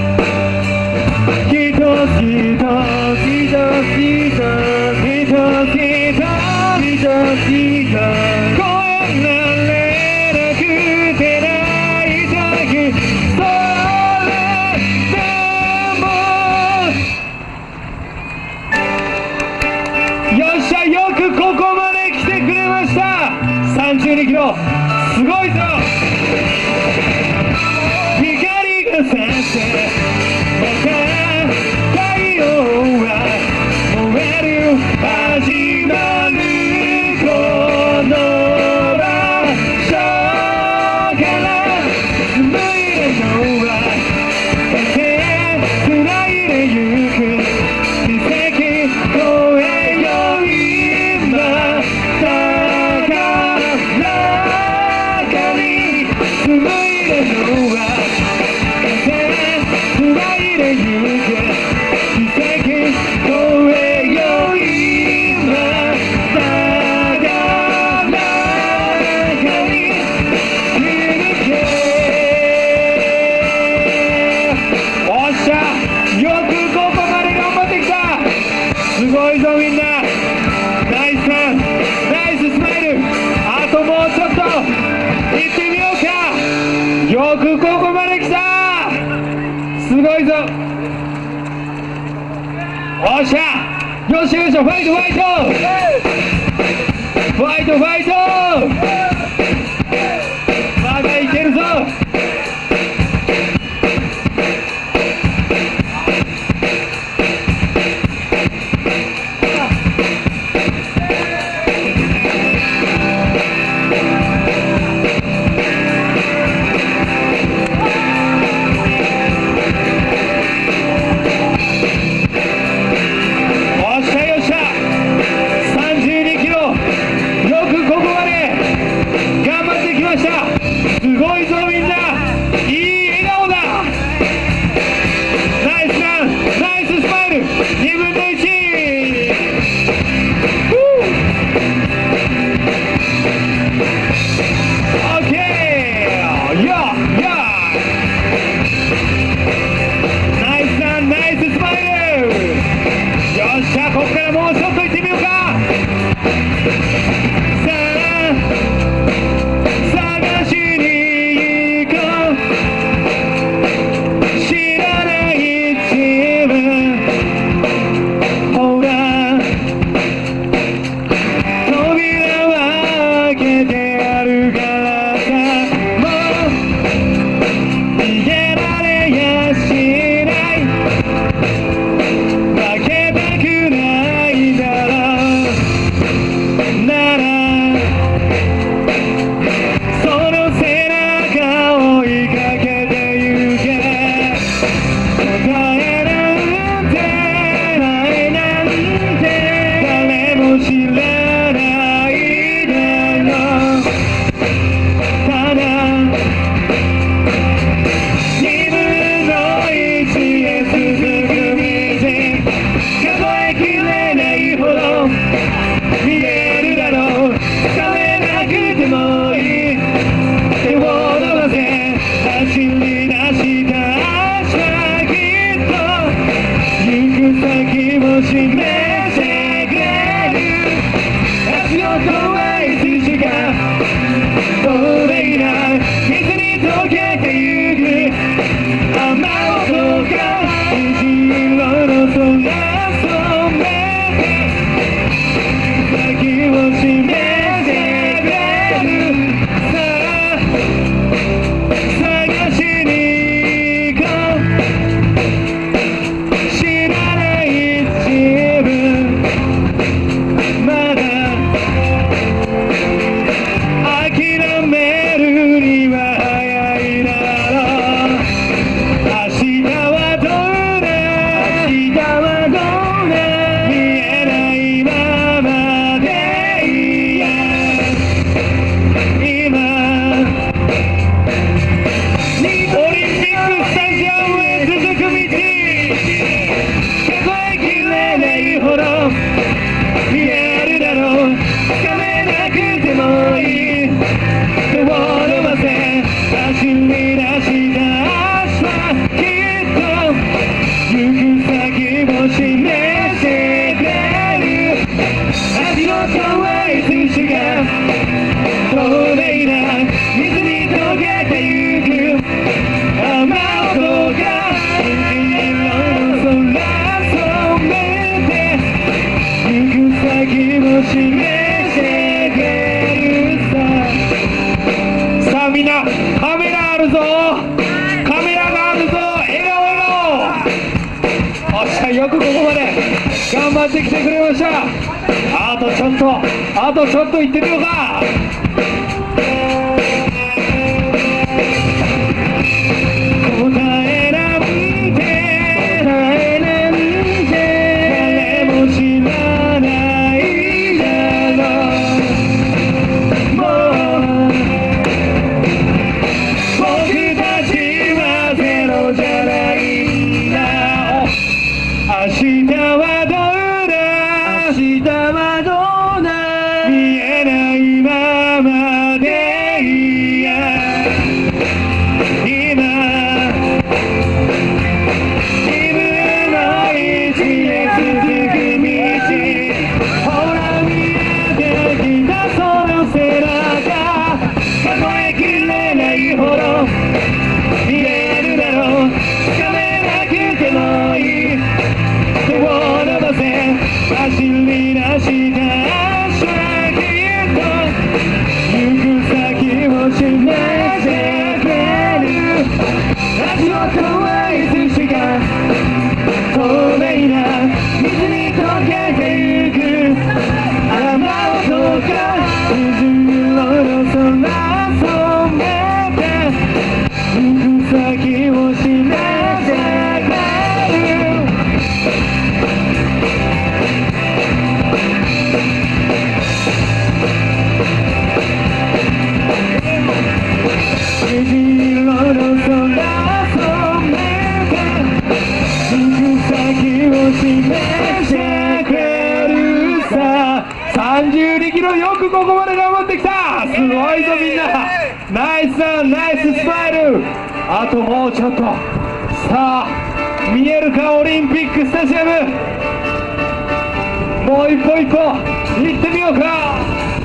一つ一つ一つ一つ一つ一つ一つ越えられなくて泣いたくそれでもよっしゃよくここまで来てくれました。さんじゅうにキロすごいぞ。光が差してまた太陽は燃える。始まるこの場所から紡いでのはつないでゆく奇跡越えよ今だから中に紡いでのはつないでゆく奇跡越えよ今だから中に響け。おっしゃ、よくここまで頑張ってきた。すごいぞみんな。ナイスナイススマイル。あともうちょっと行ってみようか。よくここまで来た。すごいぞ。おっしゃ、よしよし、ファイトファイトファイトファイト。まだいけるぞ。さんじゅうにキロ、よくここなカメラあるぞ、カメラがあるぞ、笑顔笑顔。おっしゃ、よくここまで頑張ってきてくれました。あとちょっと、あとちょっと行ってみようか。答えなんて答えなんて誰も知らないだろう。もう僕たちはゼロじゃないんだ。明日はどうだ、明日はどうだ、見えないままでいいや。今自分の位置へ続く道、ほら見えてきたその背中、数えきれないほど見えるだろう。掴めなくてもいい、手を伸ばせ走り出した明日、きっと行く先を示してくれる。足音はいつしか透明な水に溶けてゆく。雨音が水色の空染めて行く先を示してくれる。水色の空染めて行く先を示してくれるさ。さんじゅうにキロ、よくここまで頑張ってきた。すごいぞみんな、ナイスだ、ナイススマイル。あともうちょっと。さあ見えるか、オリンピックスタジアム。もう一歩一歩行ってみようか。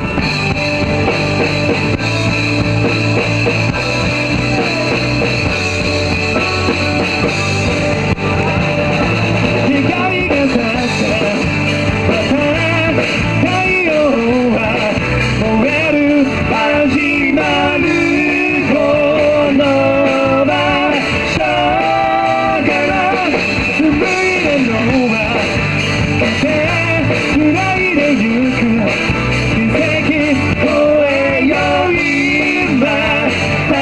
光が差してまた太陽は燃える。始まるこの場所から紡いでのは繋いでゆく奇跡越えよう。今高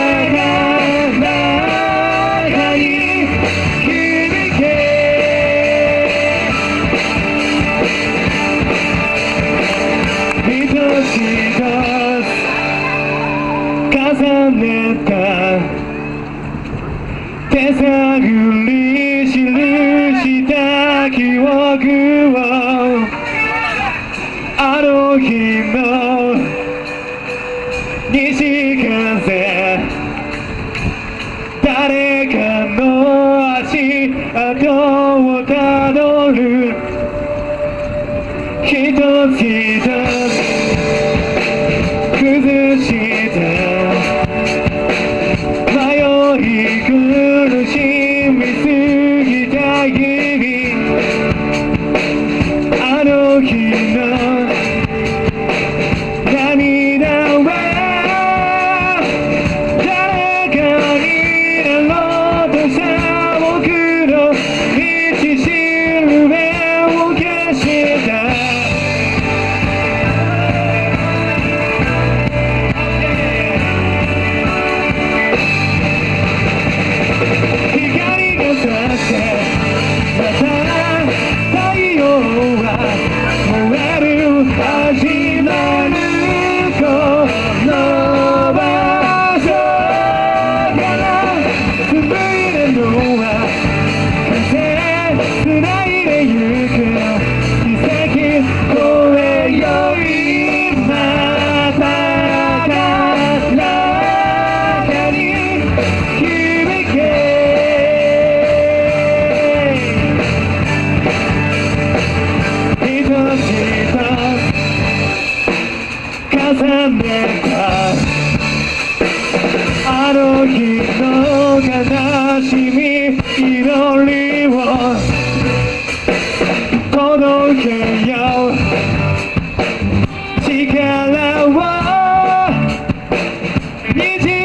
中に響け。一つ一つ重ねた手探り記した記憶を、あの日の西風、誰かの足跡をたどる。一つ一つ崩した迷い苦しみすぎた日々、あの日の涙は誰かになろうとした僕の道しるべを消した。光が差してまた太陽は燃える。始まるこの場所から紡いでのは風繋いでゆく奇跡越えよう。今高中に響け。一つ一つ重ねたあの日の悲しみ祈りを届けよう。力を導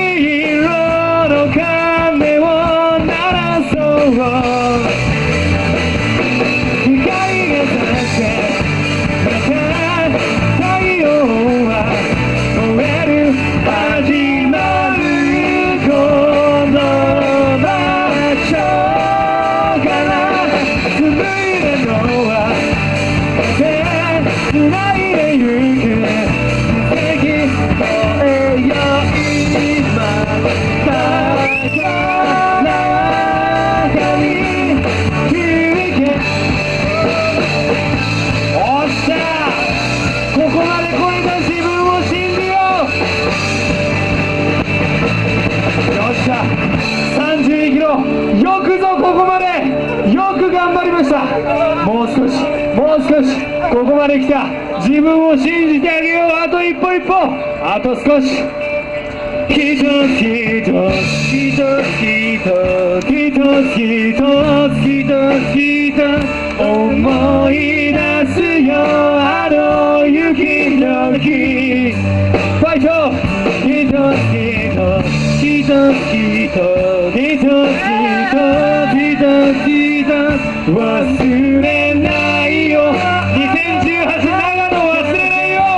もう少しもう少しここまで来た。自分を信じてあげよう。あと一歩一歩、あと少し。一つ一つ一つ一つ一つ一つ一つ思い出すよ、あの雪の日。ファイト。一つ一つ一つ一つ一つ一つ一つ忘れないよ。にせんじゅうはち長野忘れないよ。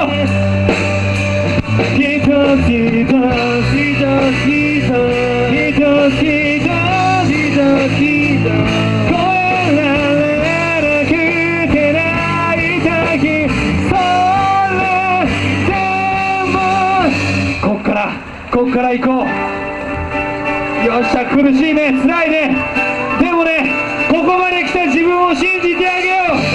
一つ一つ一つ一つ一つ一つ一つ越えられなくて泣いた日、それでもこっからこっから行こう。よっしゃ、苦しいね、辛いね。でもね、ここまで来た自分を信じてあげよう。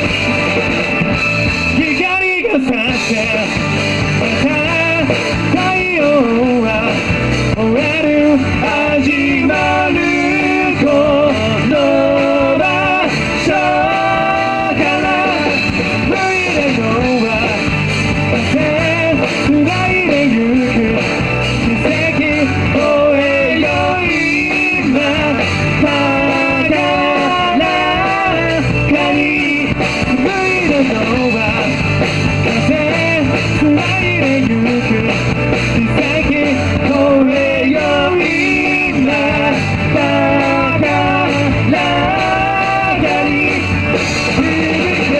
光が差してまた太陽は燃える。始まるこの場所から脱いだのは風繋いでゆく奇跡を得よう。今高らかに脱いだのは風繋いでゆく奇跡を得よう。今高らかに続け。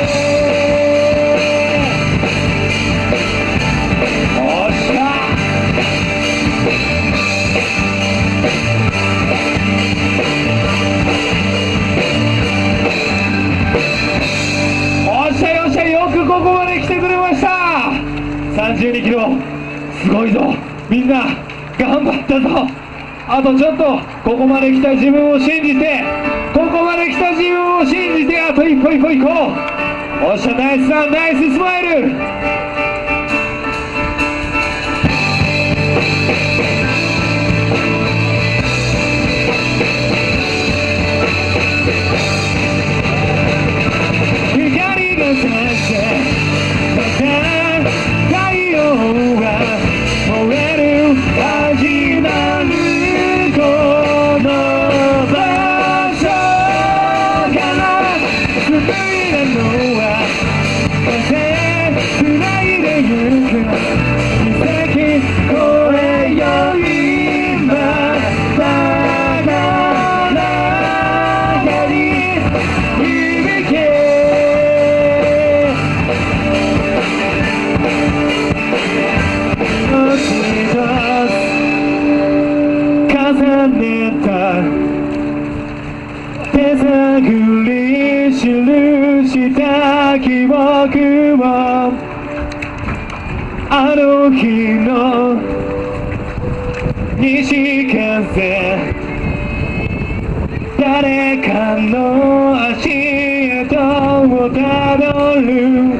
おっしゃ。おっしゃよっしゃ、よくここまで来てくれました。さんじゅうにキロ、すごいぞ。みんな頑張ったぞ。あとちょっと、ここまで来た自分を信じて、ここまで来た自分を信じて、あと一歩一歩行こう。おっしゃ、ナイスさん、ナイススマイル。光が差してまた太陽が燃える。始まるこの場所から紡いだのは風繋いでゆく奇跡越えよう。今高らかに響け。重ねた手探り記した記憶も、あの日の西風、誰かの足跡をたどる。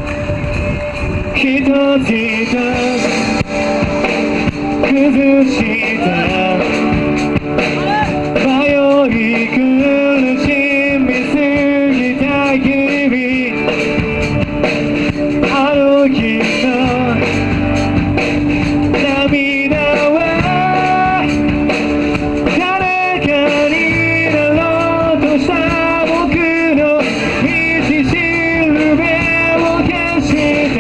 一つ一つ崩した迷い苦しみすぎた日々、あの日の涙は誰かになろうとした僕の道しるべを消した。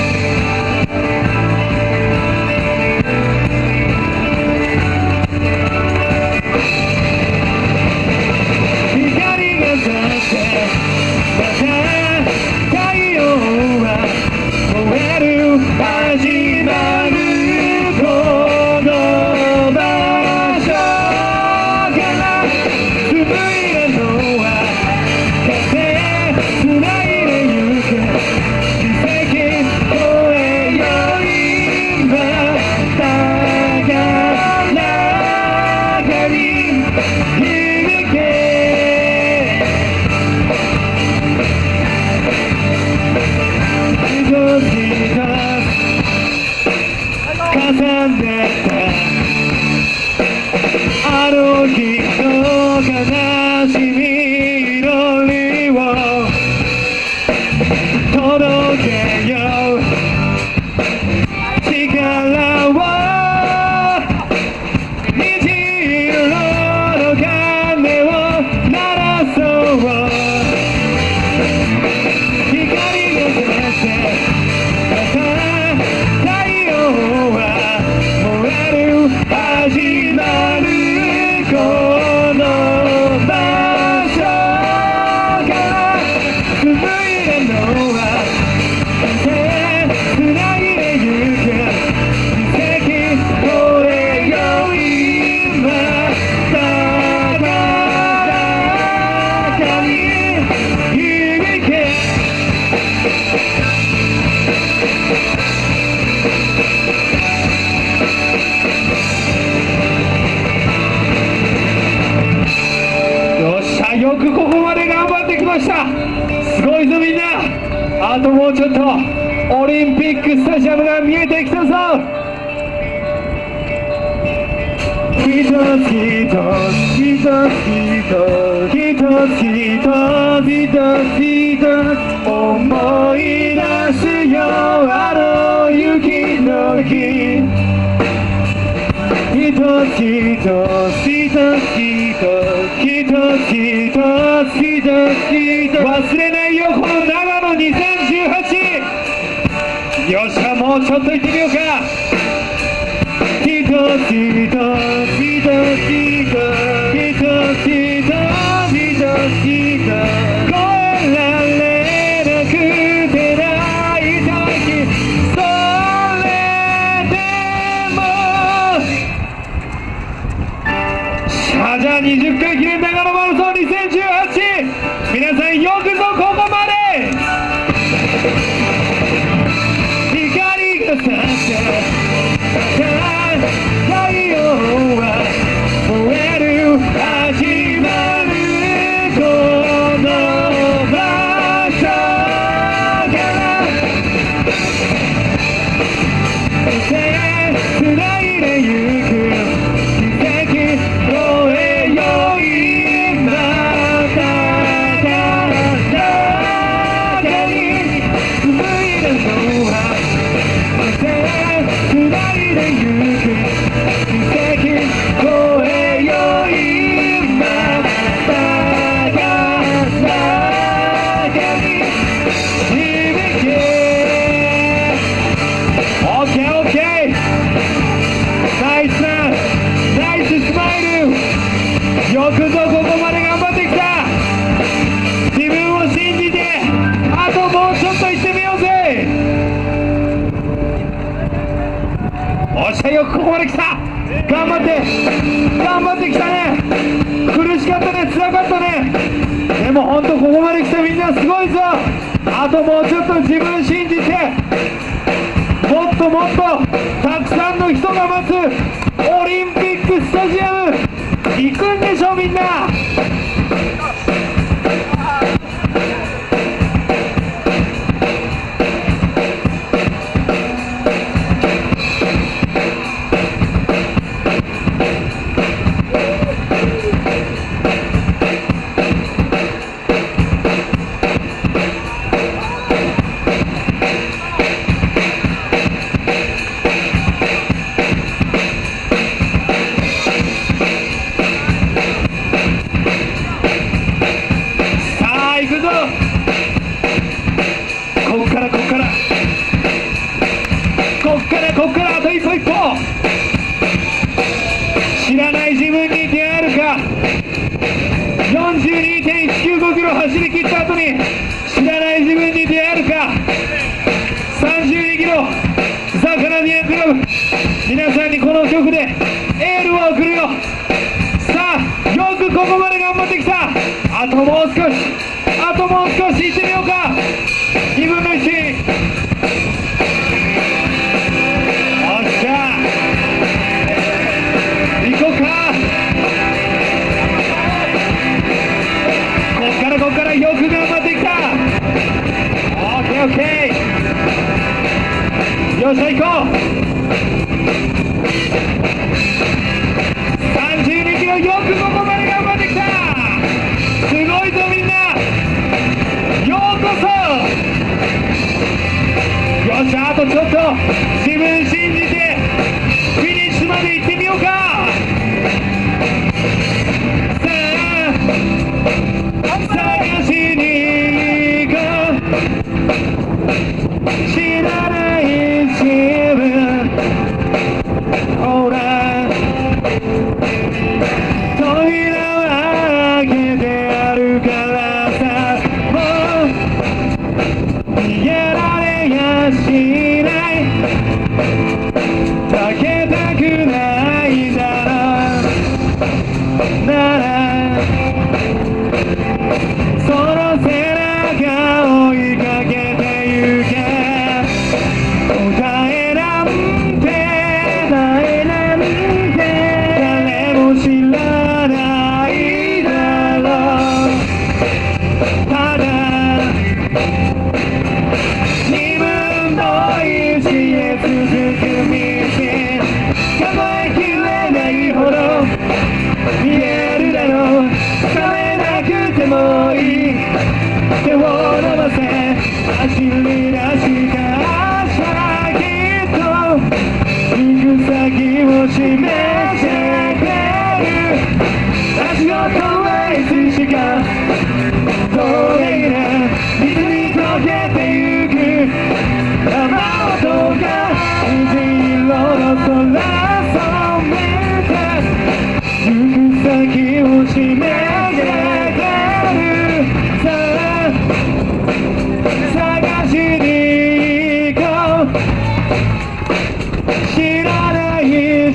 始まるこの場所から紡いだのは風繋いでゆく奇跡を得よう。今高らかに響け。一つ一つ重ねたあの日の悲しみのあともうちょっとオリンピックスタジアムが見えてきたぞ。一つ一つ一つ一つ一つ一つ一つ思い出すよあの雪の日。一つ一つ一つ一つ一つ一つ一つ忘れないよこの長野にせんじゅうはち。よっしゃもうちょっと行ってみようか。一つ一つ一つ一つ一つ一つ越えられなくて泣いた時それでもシャジャにじゅっかい記念長野マラソンにせんじゅうはち。皆さんよくぞここまで。光が差した太陽は燃える始まるこの場所からつないでゆく奇跡越えよ今ただ中に紡いだのはつないでゆくよくぞここまで頑張ってきた。自分を信じてあともうちょっと行ってみようぜ。おっしゃよくここまで来た。頑張って頑張ってきたね。苦しかったね辛かったね。でも本当ここまで来たみんなすごいぞ。あともうちょっと自分信じてもっともっとたくさんの人が待つオリンピックスタジアム行くんでしょみんな。こっからこっからこっからこっからあと一歩一歩。知らない自分に出会えるか。 よんじゅうにてんいちきゅうご キロ走り切った後に知らない自分に出会えるか。さんじゅうにキロザ・カナディアンクラブ皆さんにこの曲でエールを送るよ。さあよくここまで頑張ってきた。あともう少しあともう少し行ってみようか。にぶんのいち。おっしゃ行こうか。こっからこっからよく頑張ってきた。オッケーオッケー。よっしゃ行こう。さんじゅうにキロよくここまで頑張ってきた。すごいぞみんな。ようこそ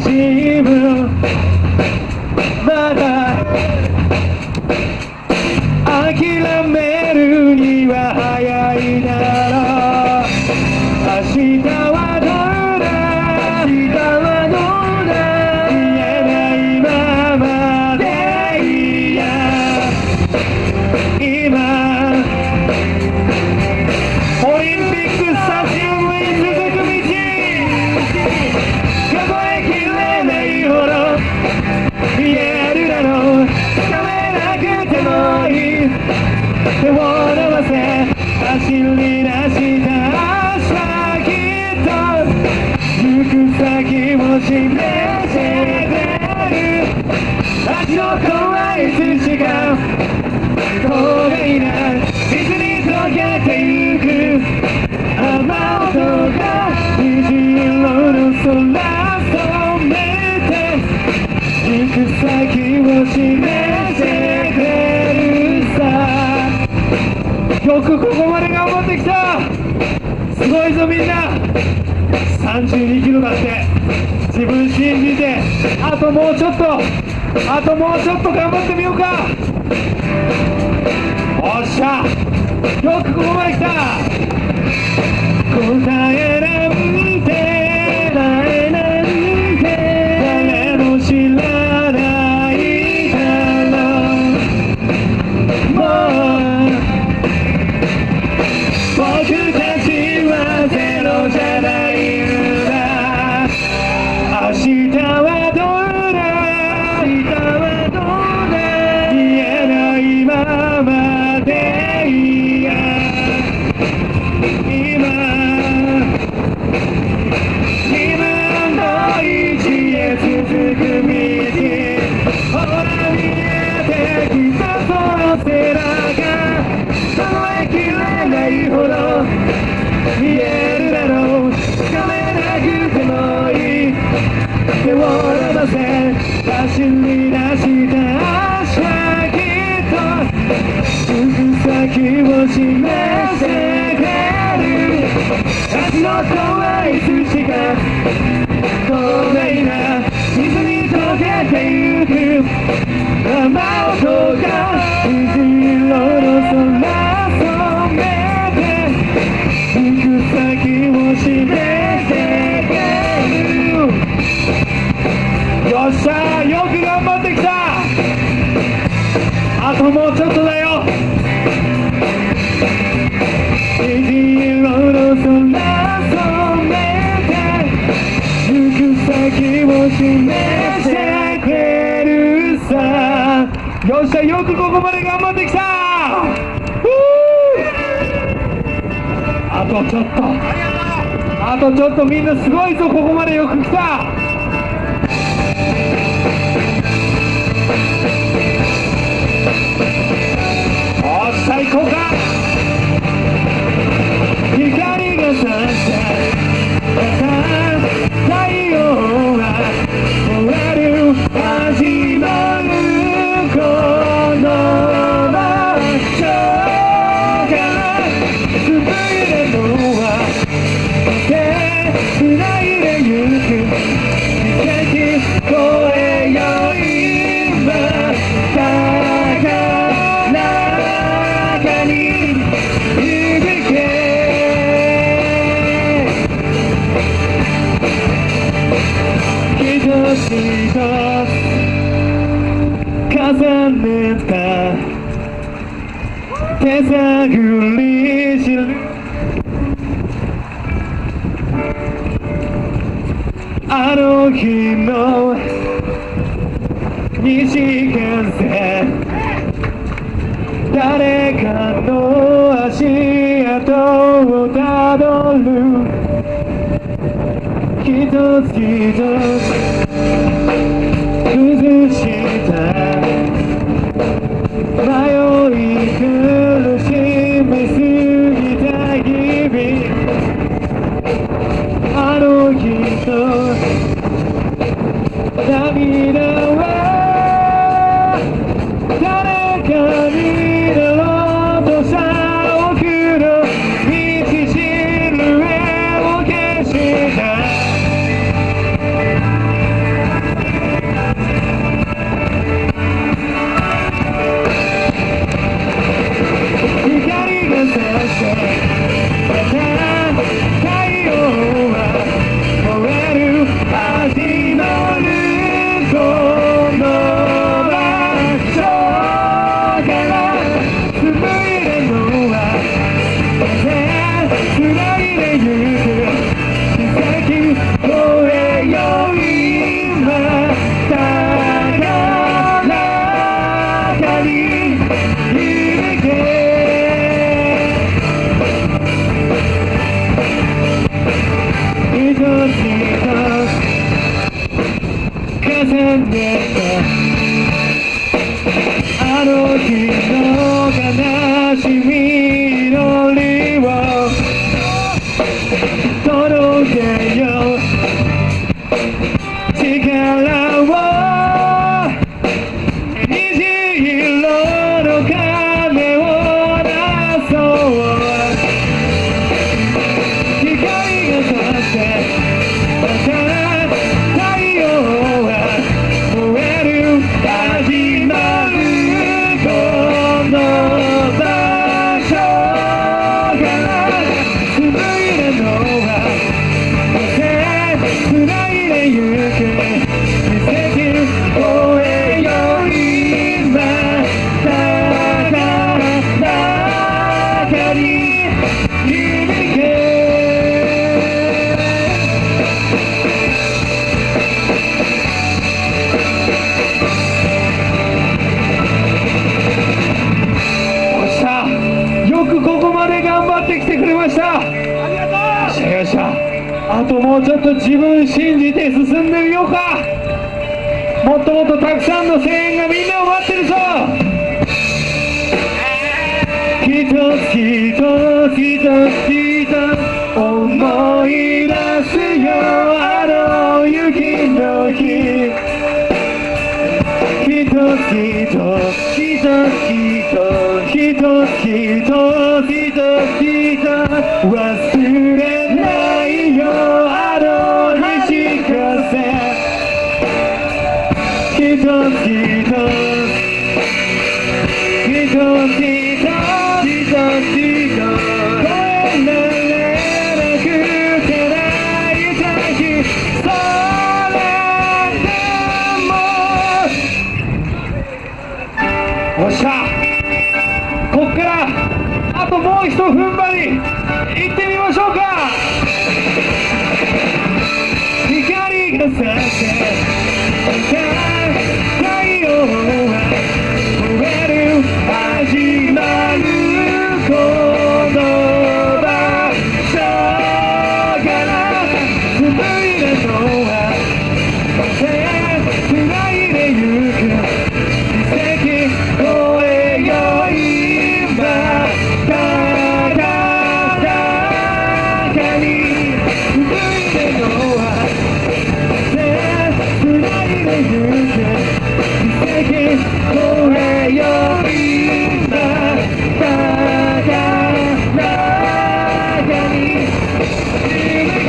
しむまだ諦めるには早いだろう。明日はどうだ、明日はどうだ、言えないままでいいや。今オリンピックスタジアムに続く道、数えきれないほど見えるだろう。つかめなくてもいい、手を伸ばせ走り出した明日、きっと行く先を示してくれる。足の怖い筋が透明な水に溶けてゆく雨音が虹色の空染めて行く先を示してくれるさ。よくここまで頑張ってきた。すごいぞみんな。さんじゅうにキロだって。自分信じて、あともうちょっとあともうちょっと頑張ってみようか。おっしゃ、よくここまで来た。答えなんて答えなんて誰も知らないだろう。もう僕たちはゼロじゃないんだ。明日はどうだ、明日はどうだ、言えないままでいいや。今自分の位置へ続く道、ほら見えてきたその背中、数えきれないほど見えるだろう。つかめなくてもいい、手を伸ばせ走り出した明日、きっと行く先を示してくれる。足の怖い筋が透明な水に溶けてゆく雨音が虹色の空染めて行く先を示してくれる。よっしゃ、よく頑張ってきた。あともうちょっとだよ。虹色の空染めて行く先を示してくれるさ。よっしゃ、よくここまで頑張ってきた。あとちょっとあとちょっと、みんなすごいぞ。ここまでよく来た。おっしゃ、行こうか。光が差した太陽が終わる、始まるこの場所から紡いでのは手繋いでゆく奇跡超えよ今高らかに響け。一つ一つ重ねた手探り知るあの日の西風、誰かの足跡をたどる。一つ一つ崩した迷い苦しみすぎた日々、あの日の涙は誰かになろうとした奥の道しるべを消した。 重ねたあの日の悲しみのりを届けよう力を虹色の鐘を鳴らそう光が差してだから太陽は燃える始まるこの場所から紡いだのは繋いでゆく奇跡を終えよう今だから中に響けよくここまで頑張ってきてくれました。ありがとう。よっしゃよっしゃ。あともうちょっと自分信じて進んでみようか。もっともっとたくさんの声援がみんなを待ってるぞ。一つ一つ一つ一つ思い出すよあの雪の日。一つ一つ一つ一つ一つ一つ一つ忘れないよあの西風。一つ一つ一つ一つ一つ一つ声なれなくて泣いた日それでもおっしゃこっからあともう一踏ん張り行ってみましょうか。光が差して太陽は燃える始まるこの場所から紡いだのは繋いでゆく奇跡を終えよう今ただ中に紡いだのは繋いでゆく奇跡を終えよう今ただ中に響け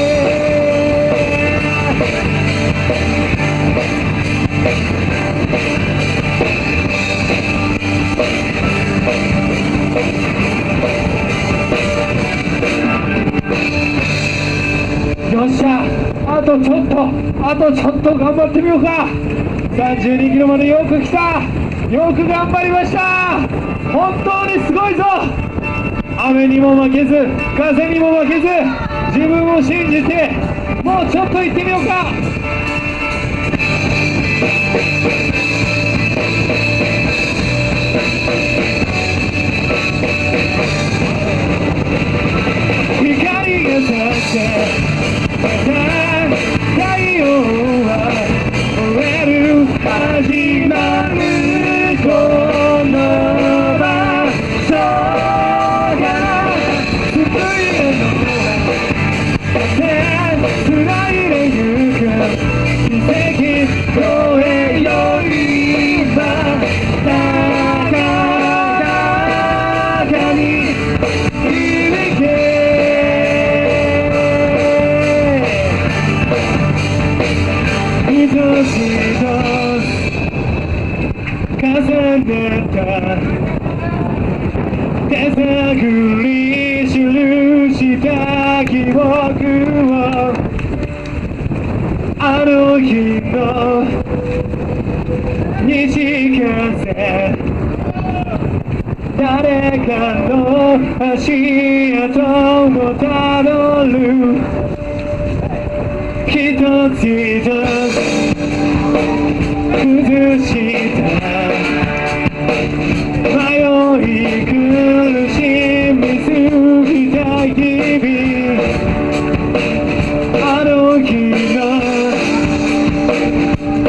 よっしゃあとちょっとあとちょっと頑張ってみようか。さんじゅうにキロまでよく来た。よく頑張りました。本当にすごいぞ。雨にも負けず風にも負けず自分を信じてもうちょっと行ってみようか。光が差してまた太陽は燃える始まるこの場所から紡いだのは繋いでゆく奇跡を終えよう今だから中に響け一つ一つ重ねた手探り記した記憶をあの日の西風誰かの足跡をたどる一つ一つ崩した迷い苦しみすぎた日々あの日の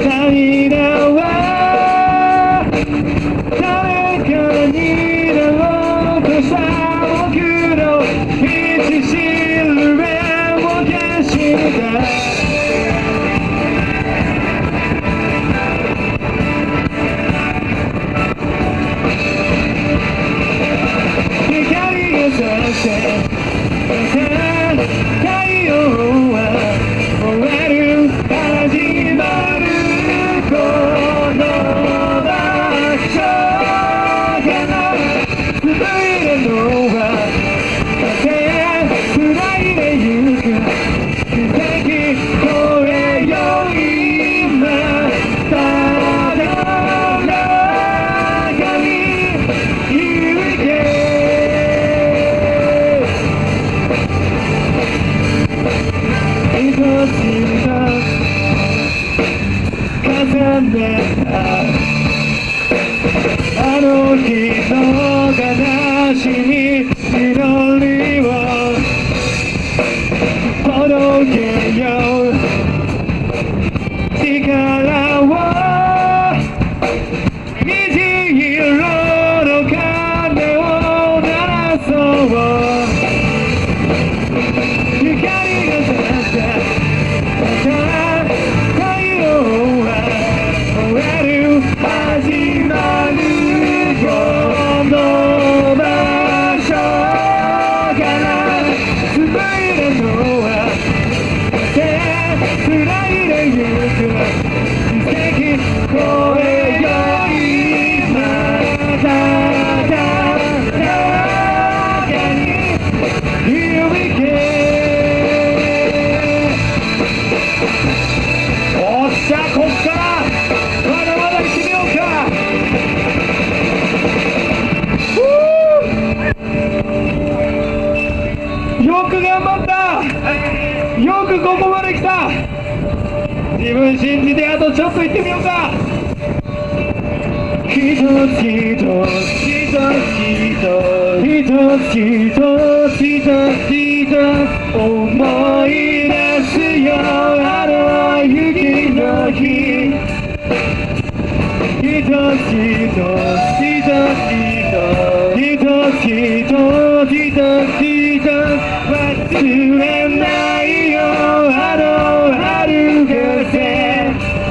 んでたあの日の悲しみ祈りを届けよう力を虹色の鐘を鳴らそう光が差して太陽は燃える始まるこの場所から紡いだのは繋いでゆく奇跡超えよ今ただ中に響けおっしゃこっからまだまだ行ってみようかよく頑張ったよくここまで来た自分信じてあとちょっと行ってみようか一つ一つ一つ一つ一つ一つ思い出すよあの雪の日一つ一つ一つ一つ一つ一つ一つ忘れないよあの春風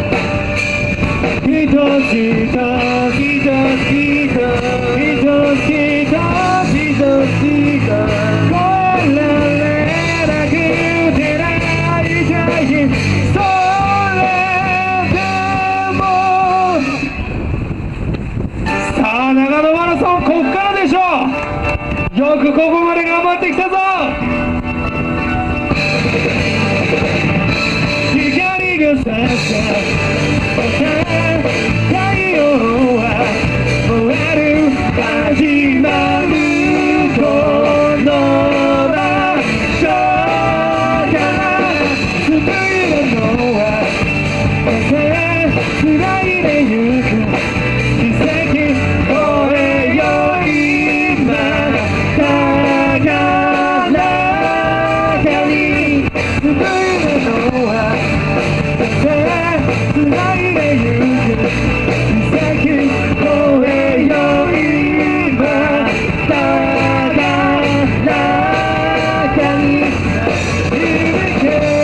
一つ一つ一つ一つ一つ一つ越えられなくて泣いた日それでもさあ長野マラソンこっからでしょよくここまで頑張ってきたぞ光が差した太陽は燃える始まるこの場所から紡いだのは繋いでゆく奇跡超えよ今高中に紡いだのは繋いでゆく奇跡超えよ今高中に響け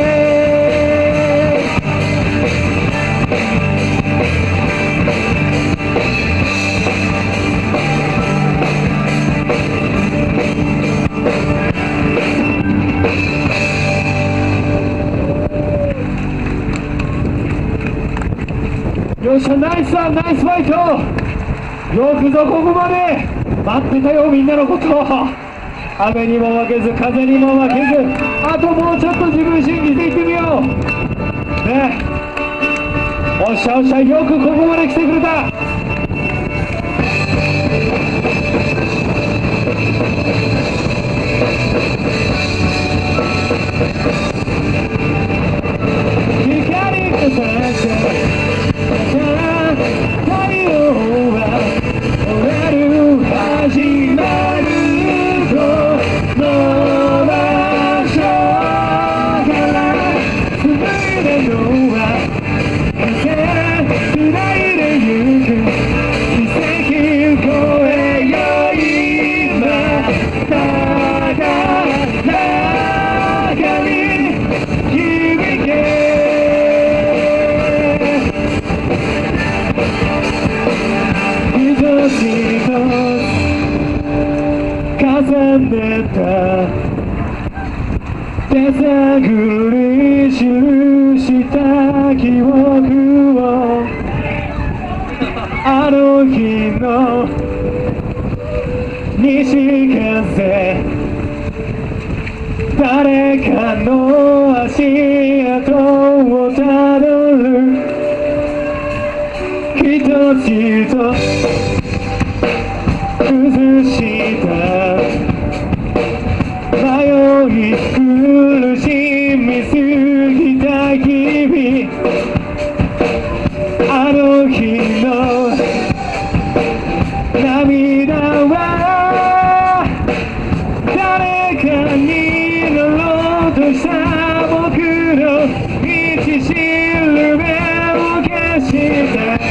よっしゃナイスだナイスファイトよくぞここまで待ってたよみんなのこと雨にも負けず風にも負けずあともうちょっと自分信じていってみようねおっしゃおっしゃよくここまで来てくれた光が差して太陽は燃える始まるこの場所から紡いだのは繋いでゆく奇跡超えよ今高中に響け重ねた手探り記した記憶をあの日の西風誰かの足跡をたどる一つ一つ崩した迷い苦しみすぎた日々 あの日の涙は誰かに乗ろうとした僕の道しるべを消した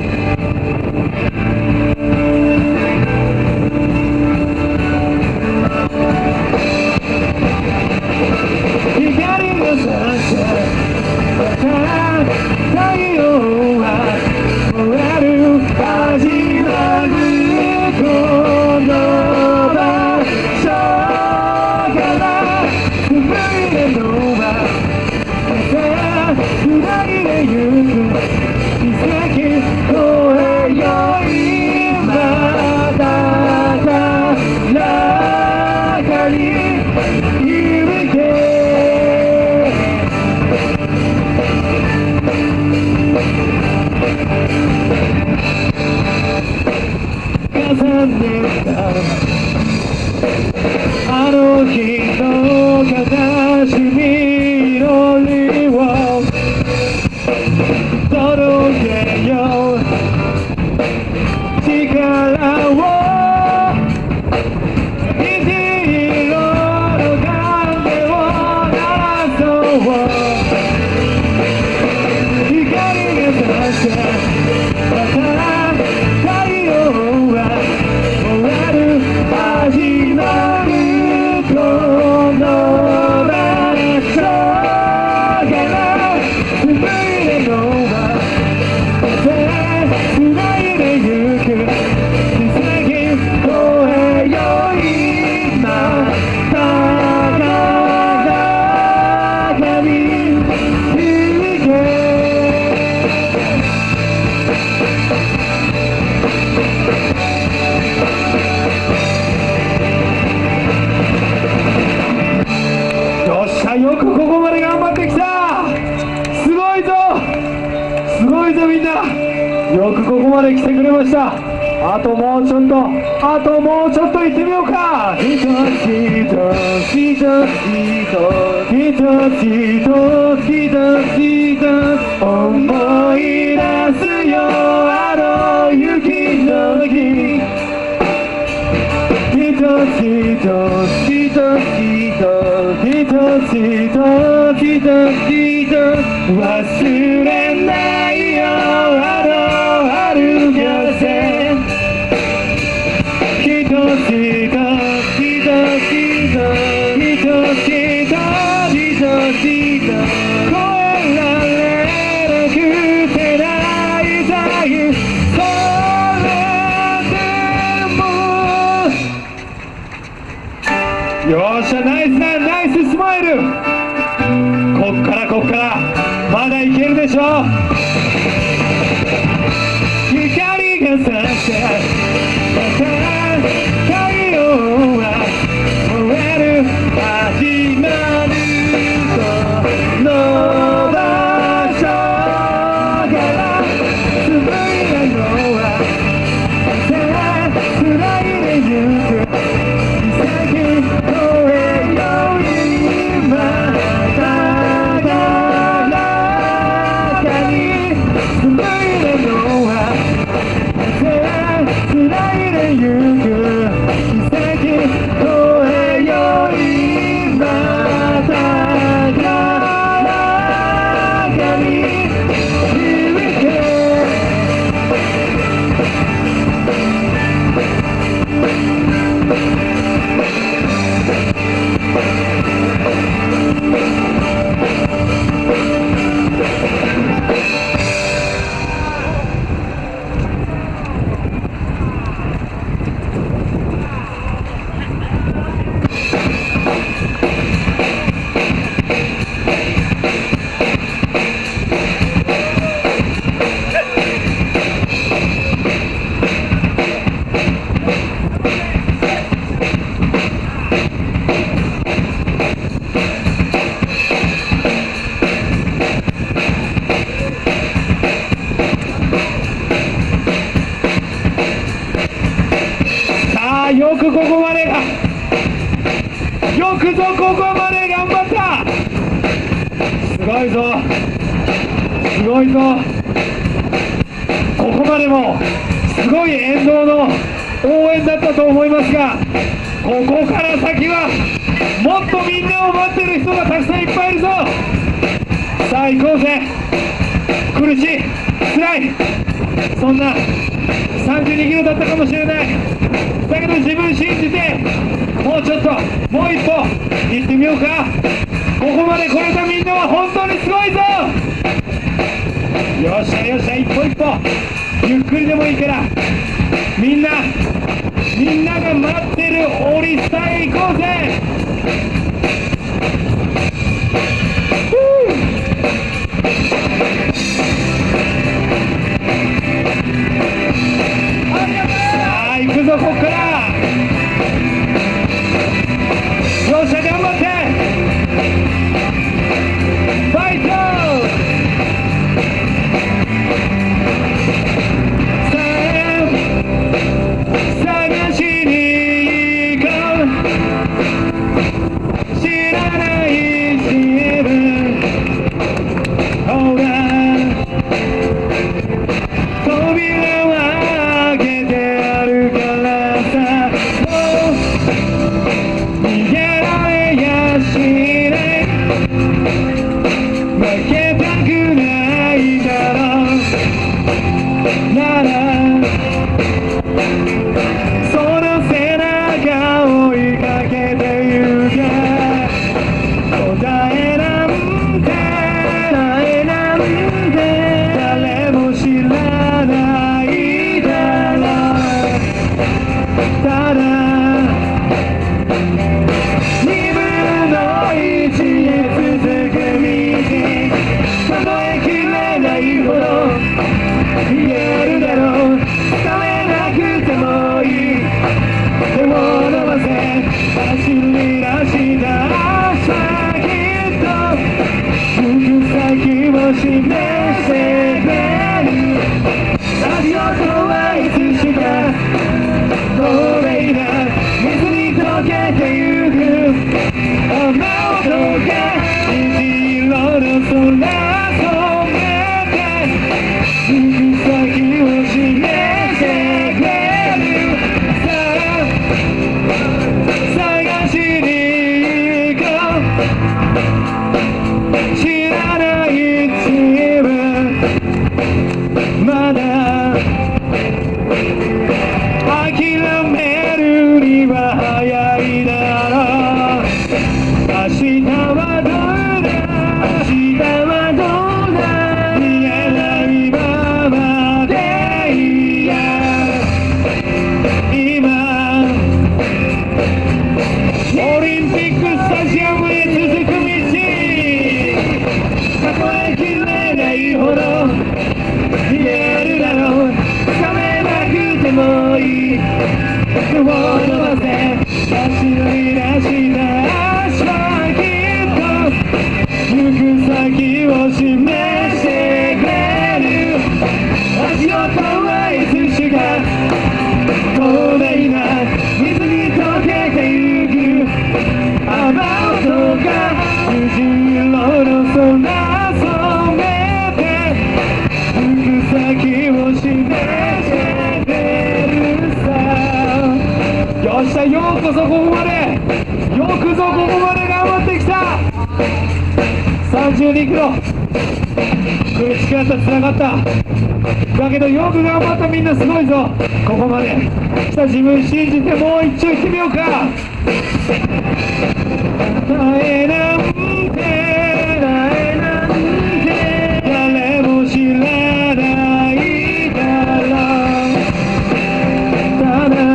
光が差した太陽は燃える始まるこの場所から吹いてのは繋いでゆく奇跡越えよ今だから中に響け重ねたあの日の悲しみのりを届けよう力を虹色の鐘を鳴らそう光が差したまた太陽は燃える始まるこの場所から吹いてのは繋いでゆく奇跡越えよ今だから中に響けよくここまで頑張ってきた。すごいぞすごいぞみんな、よくここまで来てくれました。あともうちょっとあともうちょっと行ってみようか。ひとつひとつひとつひとつひとつひとつひとつ思い出すよあの雪の日。ひとつひとつひとつひとつひとつひとつひとつひとつ忘れないよあの春風。ひとつひとつひとつひとつひとつひとつひとつひとつ越えられなくて泣いたいそれでもよっしゃナイスナイスナイススマイル。こっからこっからまだいけるでしょ。光が差したまた太陽は燃える始まるこの場所から紡いだのは繋いでゆく奇跡越えよ今だから中に紡いだのは繋いでゆく奇跡越えよ今だから中に響け。よくここまでよくぞここまで頑張った。すごいぞすごいぞここまでもすごい沿道の応援だったと思いますが、ここから先はもっとみんなを待ってる人がたくさんいっぱいいるぞ。さあ行こうぜ。苦しい、辛い、そんなさんじゅうにキロだったかもしれない。だけど自分信じてもうちょっと、もう一歩行ってみようか。ここまで来れたみんなは本当にすごいぞ。よっしゃよっしゃ、一歩一歩ゆっくりでもいいから、みんなみんなが待ってる折り下へ行こうぜ。さあ行くぞ、こっから。よっしゃ、頑張ってファイト。探しに行こう、知らない自分。ほら扉を開けてあるからさ、もう逃げられやしない、負けたくないだろうなら、その背中を追いかけてゆけ。答えなんて答えなんて誰も知らないだろう。ただにぶのいちへ続く道、数えきれないほど言えるだろう。食べなくてもいい、手を伸ばせ、走り出した朝、きっと行く先を示してくれる。足音はいつしか透明な水に溶けてゆく。雨音が虹色の空染めて、行く先を示してくれる。さあ探しに行こう、知らない自分。まだ諦めるには早いだろう。明日はどうだ、明日はどうだ、見えないままでいいや。今オリンピックスタジアムへ続く道、数えきれないほど見えるだろう。掴めなくてもいい、手を伸ばせ、走り出した足はきっと行く先を示してくれる。足音はいつしか透明な水に溶けてゆく。雨音が虹色の空染めて、行く先を示してくれるさ。よっしゃ、ようこそここまで、よくぞここまで頑張ってきた。さんじゅうにキロ苦しかった、つらかった。だけどよく頑張った、みんなすごいぞ。ここまで来た自分信じて、もう一丁行ってみようか。答えなんて答えなんて誰も知らないだろう。ただ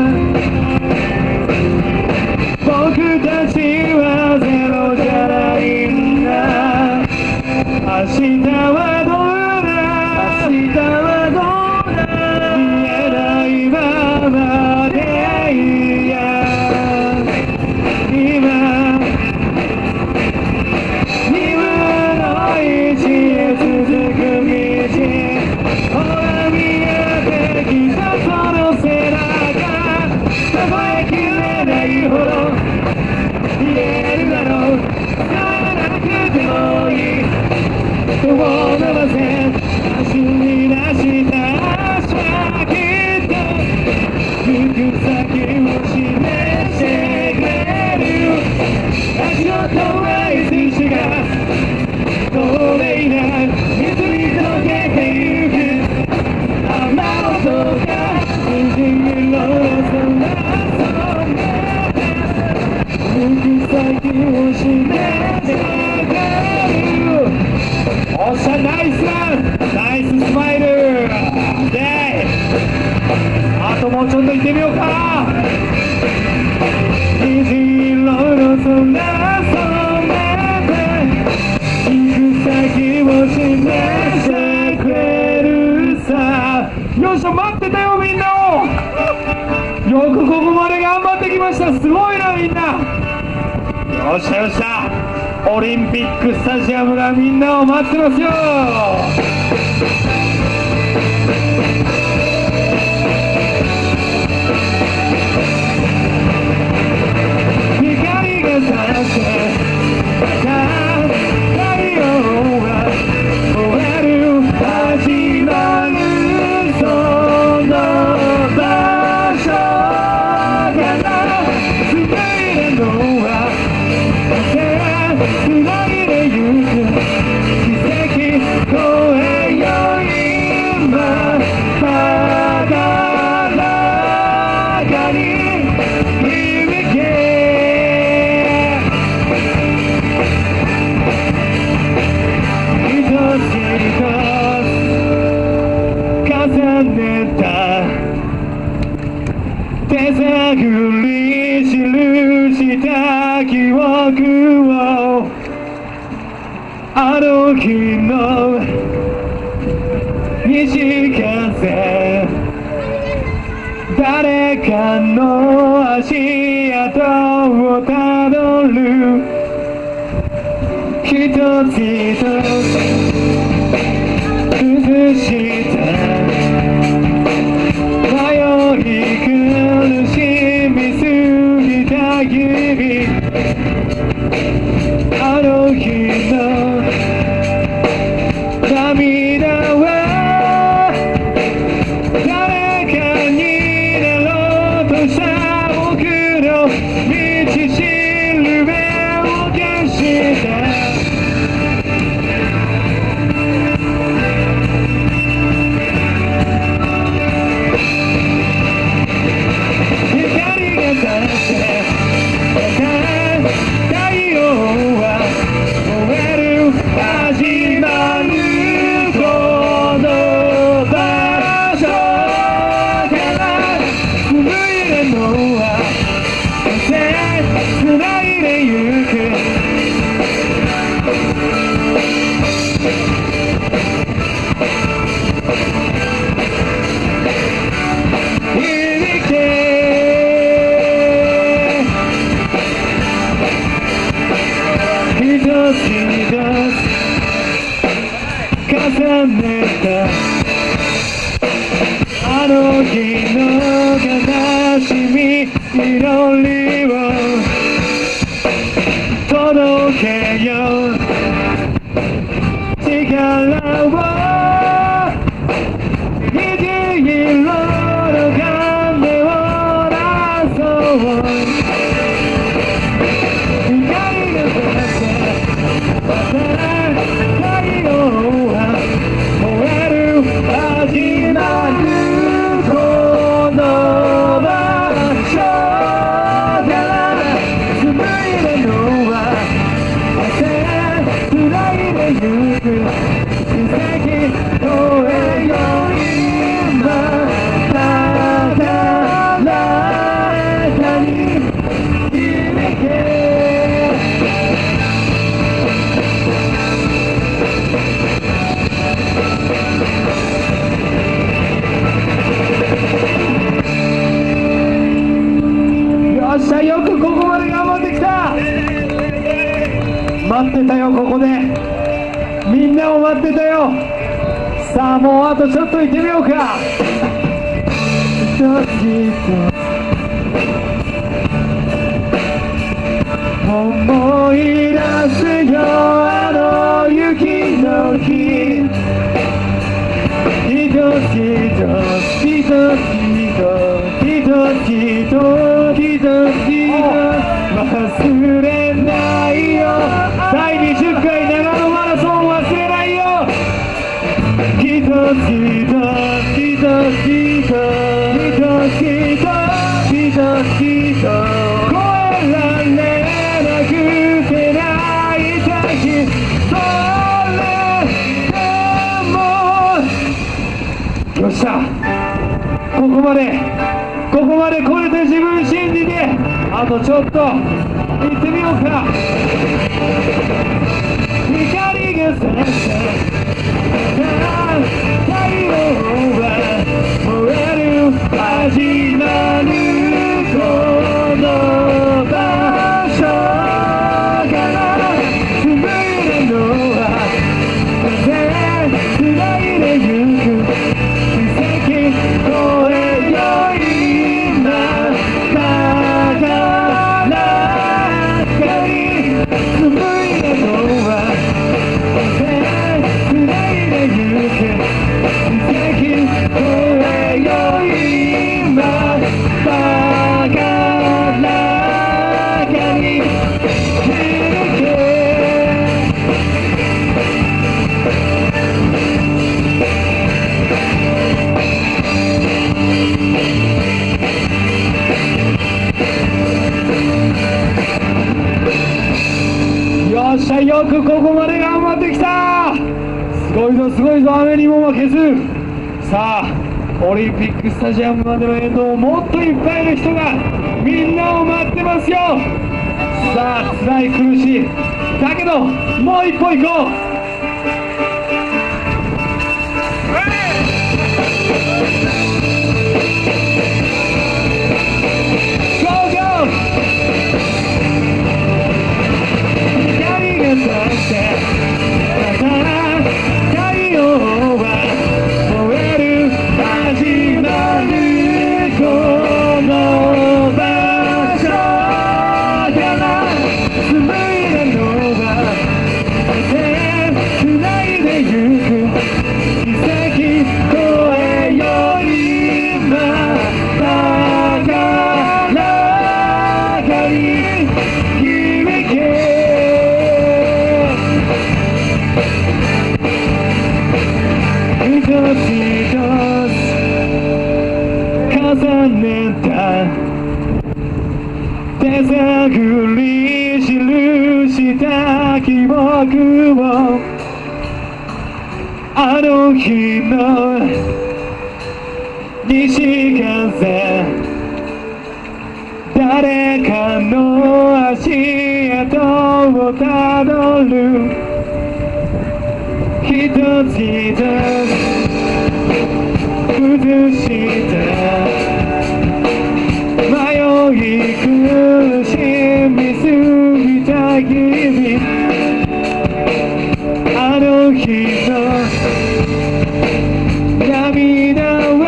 僕たちはゼロじゃないんだ。明日はどうだ、明日はどうだ、見えないままでいいや。今遠い寿司が透明な水に溶けてゆく雨音が虹色の空そんな行く先を示してくるおっしゃナイスナイススマイルであともうちょっと行ってみようか虹色の空染めて行く先を示してくれるさよいしょ待ってたよみんなよくここまで頑張ってきましたすごいなみんなよっしゃよっしゃオリンピックスタジアムがみんなを待ってますよ光が差して太陽が燃える始まるその場所から紡いだのはつないでゆく奇跡超えよ今高らかに響け一つ一つ重ねた手探り記した記憶をあの日の西風誰かの足跡をたどる一つ一つ崩した迷い苦しみすぎた日々あの日の涙は誰かになろうとした僕の道しるべを消した光が差して太陽は燃える始まるこの場所から紡いだのはつないでゆく一つ一つ重ねたあの日の悲しみ祈りを届けよ力を虹色の鐘を鳴らそう光が差して太陽は燃える始まるこの場所から紡いだのはつないでゆく奇跡超えよ今高らかに響けよっしゃよくここまで頑張ってきた待ってたよここでみんなを待ってたよさあもうあとちょっと行ってみようか一つ一つ思い出すよあの雪の日一つ一つ一つ一つ一つ一つ忘れないよっしゃ、ここまでここまで超えて自分信じて、あとちょっと行ってみようか。光が差した太陽は燃える始まるこの場所から紡いだのは風繋いでゆく奇跡越えよ今だから光紡いだのは風繋いでゆく奇跡越えよ今だから光響けよっしゃ、よくここまで頑張ってきた。すごいぞすごいぞ、雨にも負けず。さあオリンピックスタジアムまでの沿道、もっといっぱいの人がみんなを待ってますよ。さあ辛い苦しいだけどもう一歩行こう。重ねた手探り記した記憶を、あの日の西風、誰かの足跡をたどる、一つ一つ崩した迷い苦しみすぎた日々、あの日の涙は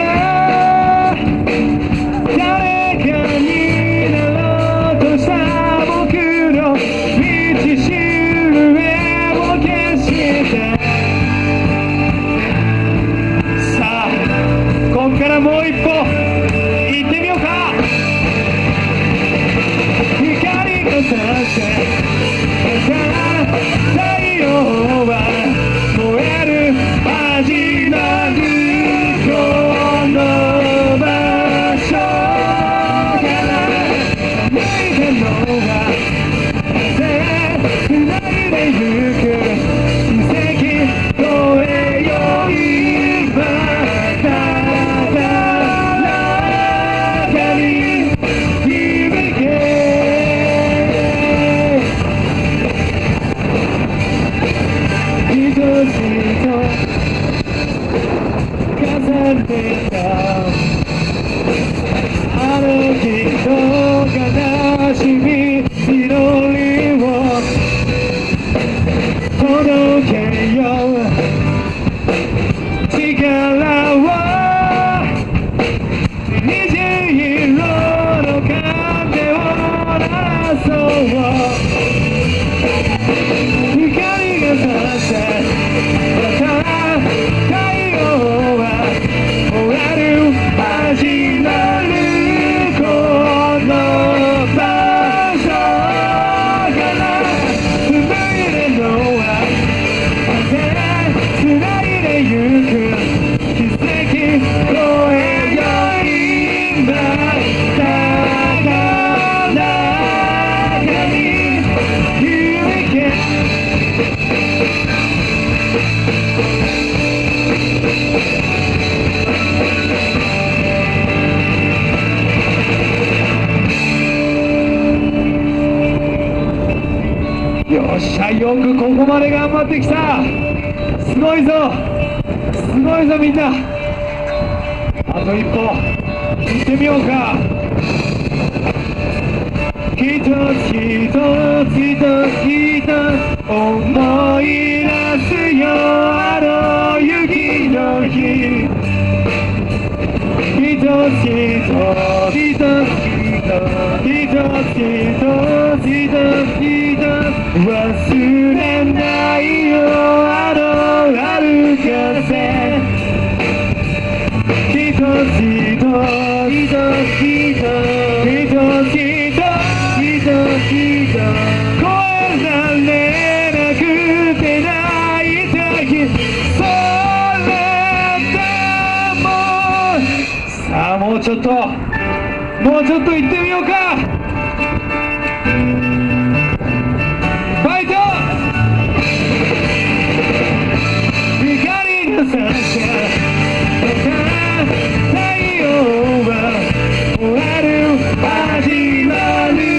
誰かになろうとした僕の道しるべを消した。こっからもう一歩行ってみようか。光が差して太陽は燃える始まるこの場所から泣いたのは風繋いでゆく奇跡越えよ今あの日の悲しみ祈りを届けよう、力を虹色の風を鳴らそう光が差して太陽は燃えるこまで頑張ってきた。すごいぞすごいぞみんな。あと一歩行ってみようか。一つ一つ一つ一つ思い出すよあの雪の日。一つ一つ一つ一つ一つ一つ一つ忘れないよあの春風。一つ一つ一つ一つ一つ声られなくて泣いた日それでもさあもうちょっともうちょっと行ってみようか。ファイト。光が差した太陽は終わる始まる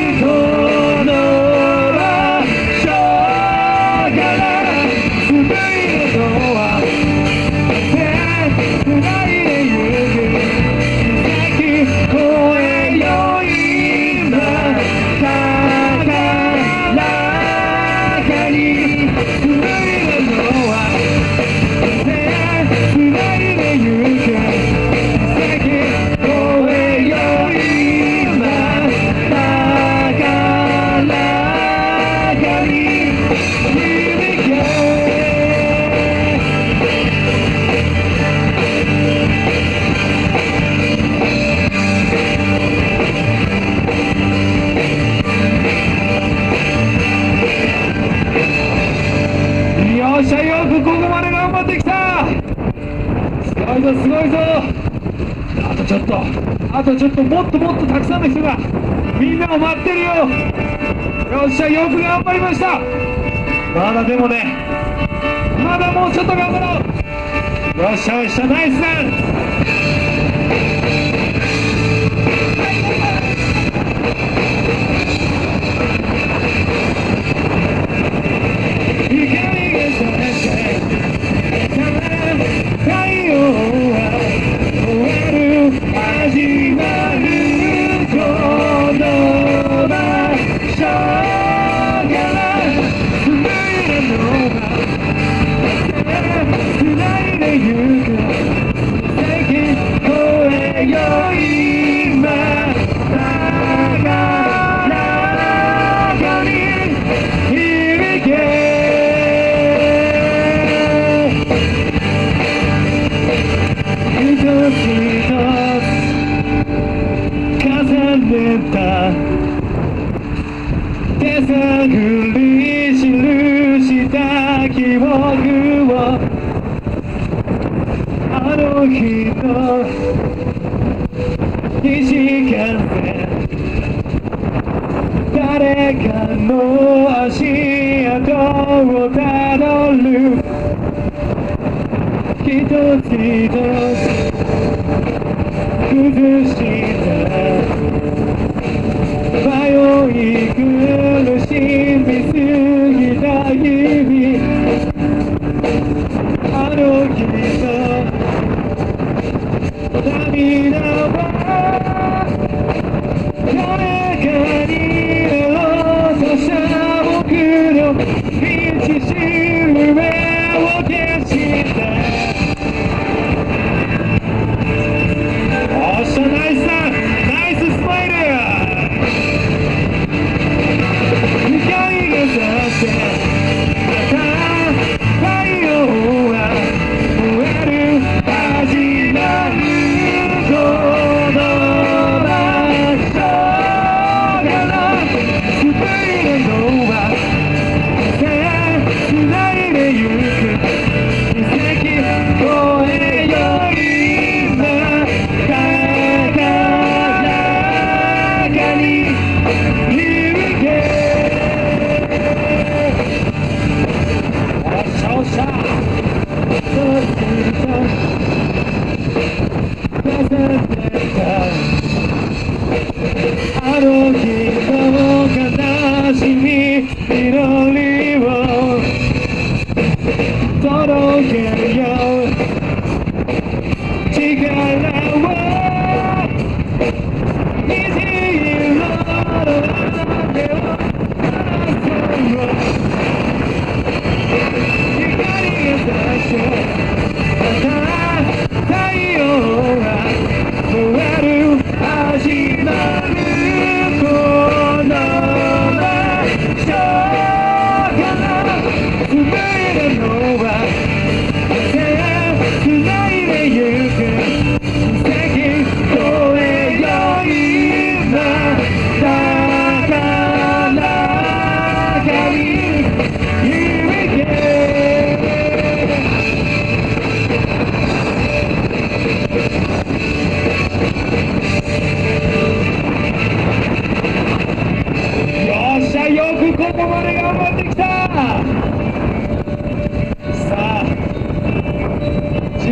すごいぞ。あとちょっとあとちょっともっともっとたくさんの人がみんなを待ってるよ。よっしゃよく頑張りました。まだでもねまだもうちょっと頑張ろう。よっしゃよっしゃナイスだ。光が差して太陽は終わる始まるこの場所からつないだのはつないでゆく先越えよ今高らに響け。一つ一つ重ねた手探り記した記憶をあの日の西風誰かの足跡をたどる。一つ一つ崩した迷い苦しみすぎた日々あの日の涙は誰かに落とした僕の道しるべを消したナイスだナイススマイル。光が差して太陽は終わる始まるこの場所が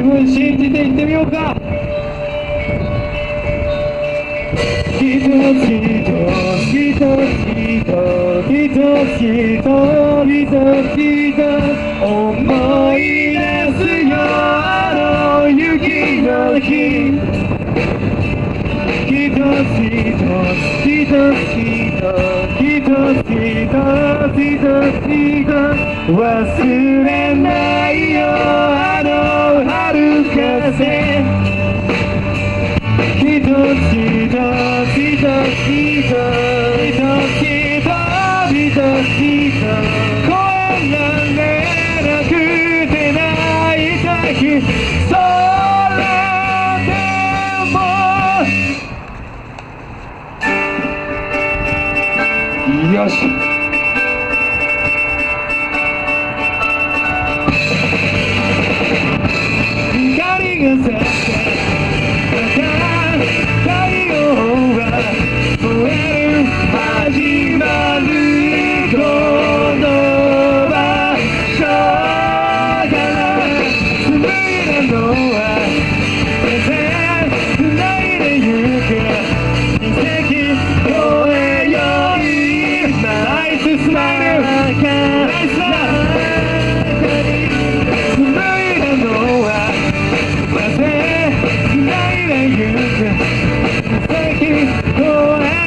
分信じていってみようか。一つ一つ一つ一つ一つ一つ思い出すよあの雪の日。一つ一つ一つ一つ一つ一つ一つ忘れないよあの春風。一つ一つ一つ一つ一つ一つ一つ声が出なくて泣いた日それでもよし光が差して始まるこの場所から紡いだのは繋いでゆく奇跡超えよいナイススマイルナイスラ紡いだのは繋いでゆく奇跡超え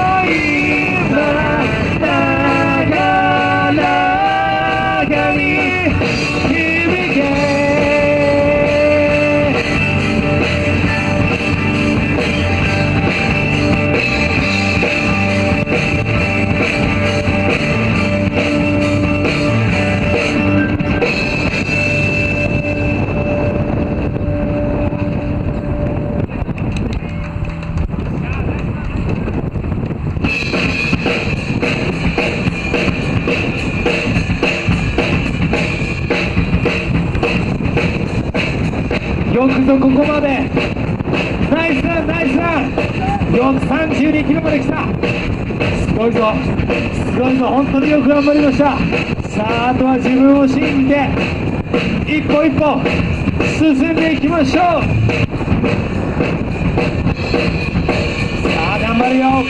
よくぞここまでナイスランナイスランよくさんじゅうにキロまで来た。すごいぞすごいぞ本当によく頑張りました。さああとは自分を信じて一歩一歩進んでいきましょう。さあ頑張るよ。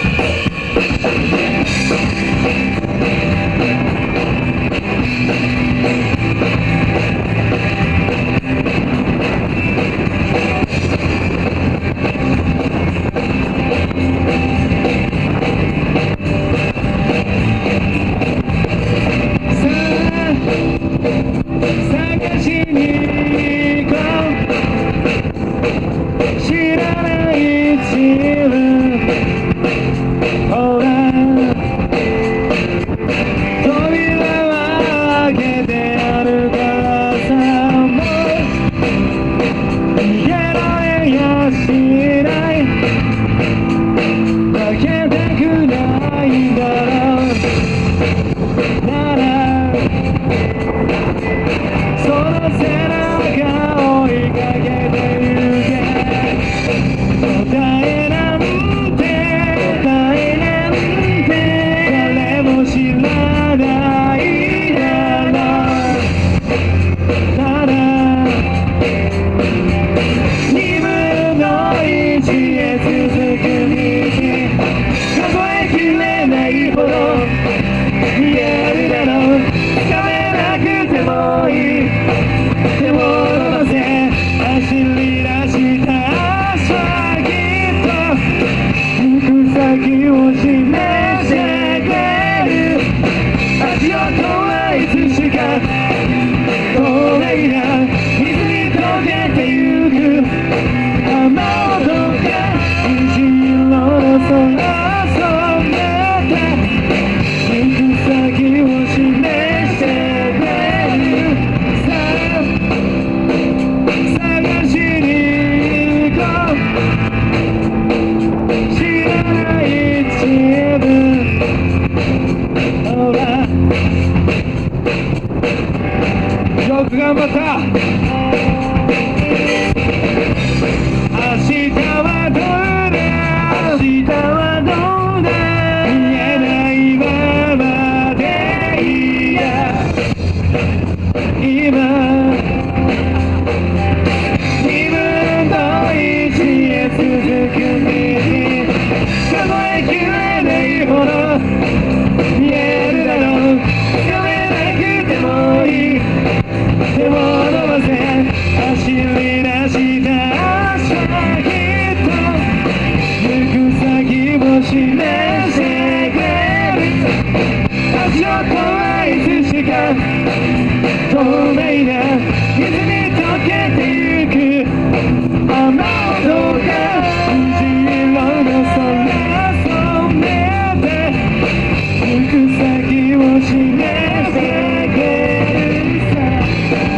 探しに行こう知らない自分ほら扉は開けてあるからさもう逃げられやしない負けたくないんだろうならその背中追いかけてゆけ答えなんて答えなんて誰も知らないだろうただ二分の一へ続く道数えきれないほど見えるだろう掴めなくてもいい手を伸ばせ走り出した朝きっと行く先を示してくれる足音はいつしか透明な水に溶けてゆく雨音が虹色の空そんな行く先を示してくれるさあ探しに行こう知らない自分ほらよく頑張った明日はどうだ明日はどうだ見えないままでいいや今透明な水に溶けてゆく雨音が虹色の空染めて行く先を示してくれるさ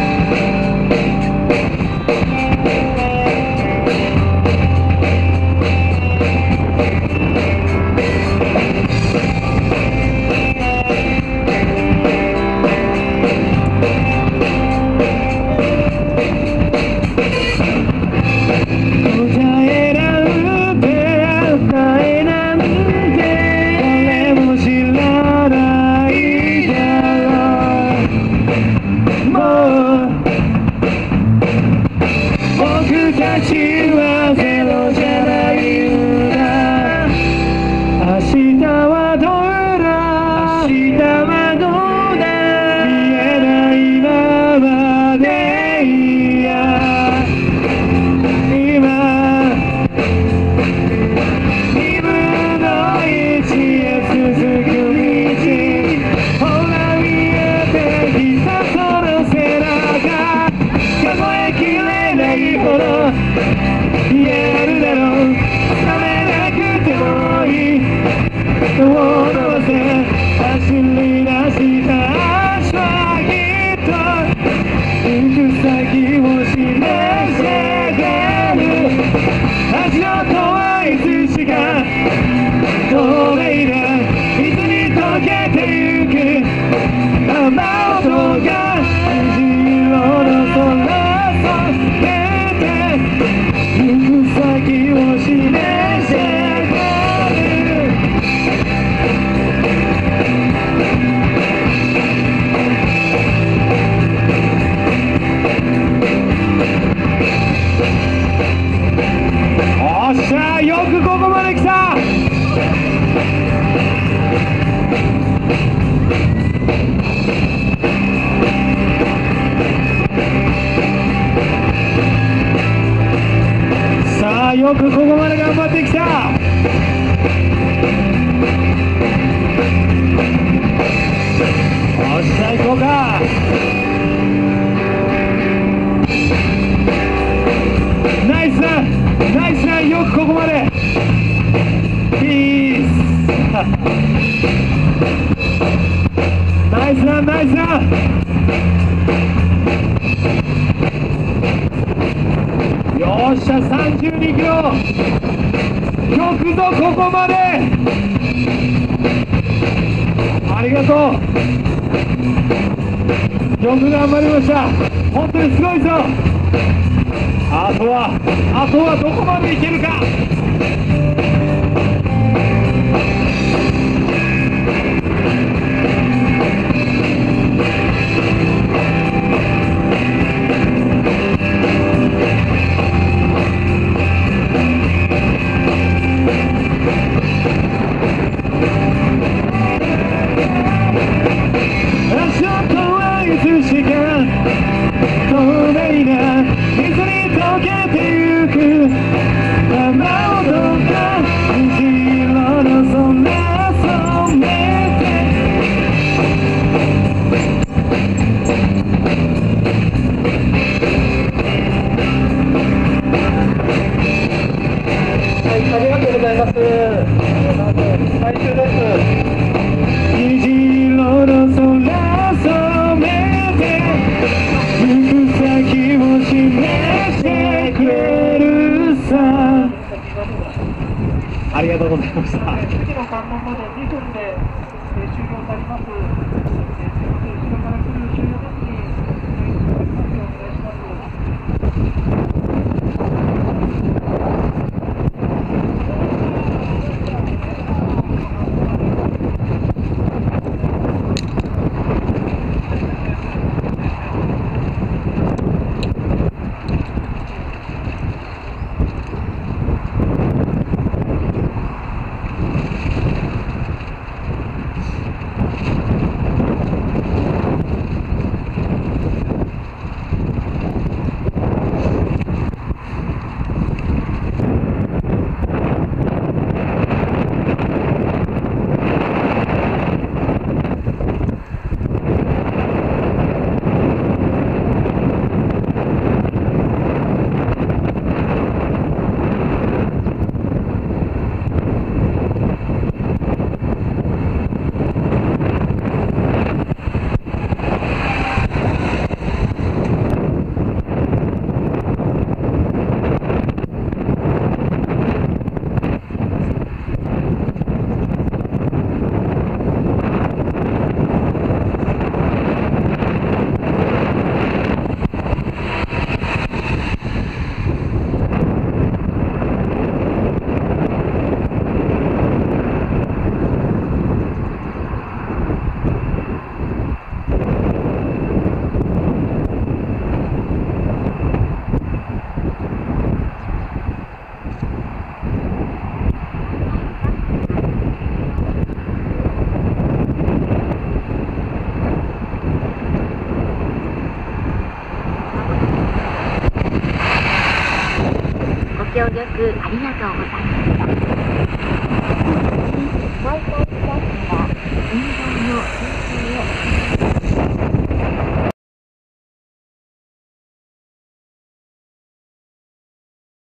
よくここまで頑張ってきた。よし、さあ行こうか。ナイスランナイスラン、よくここまで。ピースナイスランナイスラン。よっしゃ、さんじゅうにキロ。よくぞここまで。ありがとう。よく頑張りました。本当にすごいぞ。あとはあとはどこまでいけるか。ありがとうございました。次の関門までにふんで終了されます。後ろから来る終了時にお願いします。 協力ありがとうございました。再開いたしますが、運動の休憩を